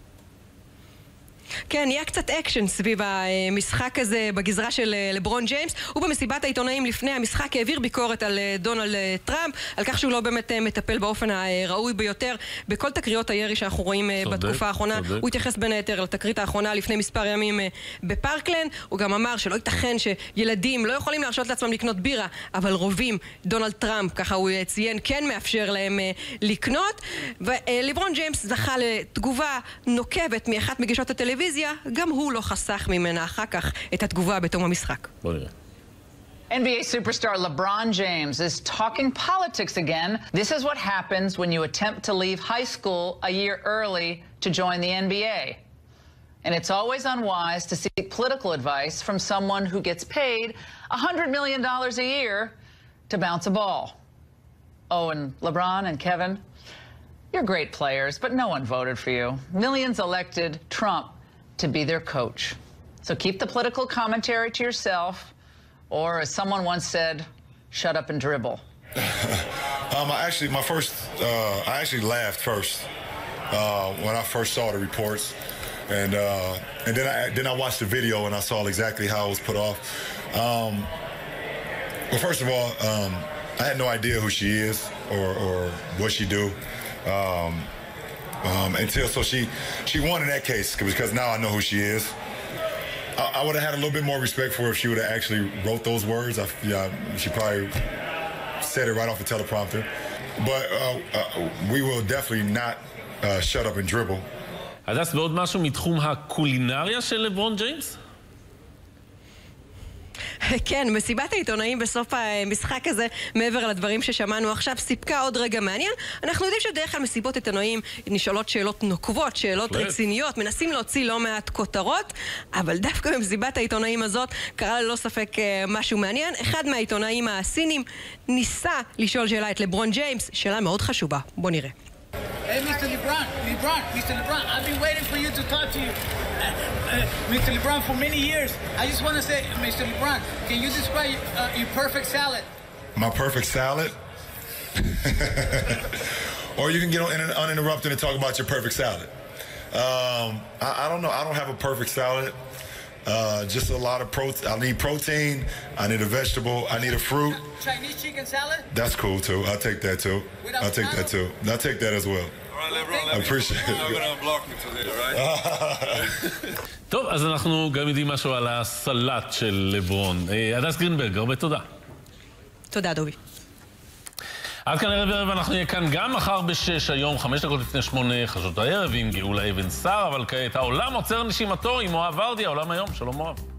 כן, נהיה קצת אקשן סביב המשחק הזה בגזרה של לברון ג'יימס. הוא במסיבת העיתונאים לפני המשחק העביר ביקורת על דונלד טראמפ, על כך שהוא לא באמת מטפל באופן הראוי ביותר בכל תקריות הירי שאנחנו רואים צודק, בתקופה האחרונה. צודק. הוא התייחס בין היתר לתקרית האחרונה לפני מספר ימים בפארקלנד. הוא גם אמר שלא ייתכן שילדים לא יכולים להרשות לעצמם לקנות בירה, אבל רובים, דונלד טראמפ, ככה הוא ציין, כן מאפשר להם לקנות. ולברון ג'יימס זכה לתגובה נוקבת מאחת מגישות הטלוויזיה, גם הוא לא חסך ממנה אחר כך את התגובה בתום המשחק.
בוא נראה.
N B A superstar LeBron James is talking politics again. This is what happens when you attempt to leave high school a year early to join the N B A. And it's always unwise to seek political advice from someone who gets paid one hundred million dollars a year to bounce a ball. Oh, and LeBron and Kevin, you're great players, but no one voted for you. Millions elected Trump to be their coach. So keep the political commentary to yourself, or as someone once said, shut up and dribble.
um, I actually, my first, uh, I actually laughed first uh, when I first saw the reports, and uh, and then I then I watched the video and I saw exactly how it was put off. Um, well, first of all, um, I had no idea who she is or or what she do. Um, Um, until so she she won in that case because now I know who she is. I, I would have had a little bit more respect for her if she would have actually wrote those words. I, yeah, she probably said it right off the teleprompter. But uh, uh, we will definitely not shut up and dribble.
הדס, בעוד משהו מתחום הקולינריה של לברון ג'יימס?
כן, מסיבת העיתונאים בסוף המשחק הזה, מעבר לדברים ששמענו עכשיו, סיפקה עוד רגע מעניין. אנחנו יודעים שבדרך כלל מסיבות עיתונאים נשאלות שאלות נוקבות, שאלות רציניות, מנסים להוציא לא מעט כותרות, אבל דווקא במסיבת העיתונאים הזאת קרה ללא ספק משהו מעניין. אחד מהעיתונאים הסינים ניסה לשאול שאלה את לברון ג'יימס, שאלה מאוד חשובה. בוא נראה.
Hey, Mister LeBron, LeBron, Mister LeBron, I've been waiting for you to talk to you, uh, uh, Mister LeBron, for many years. I just want to say, Mister LeBron, can you describe uh, your perfect salad?
My perfect salad? Or you can get on uninterrupted and talk about your perfect salad. Um, I, I don't know. I don't have a perfect salad. Uh, just a lot of protein. I need protein. I need a vegetable. I need a fruit.
Chinese chicken salad?
That's cool too. I'll take that too. I'll take that too. I'll take that as well.
All right, LeBron,
I appreciate it.
You're not going to block me today, right?
טוב, אז אנחנו גם יודעים משהו על הסלט של לברון. הדס גרינברג, הרבה תודה.
תודה, דובי.
עד כאן ערב ערב, אנחנו נהיה כאן גם מחר בשש, היום חמש דקות לפני שמונה, חדשות הערב עם גאולה אבן שר, אבל כעת העולם עוצר נשימתו עם מואב ורדי, העולם היום. שלום מואב.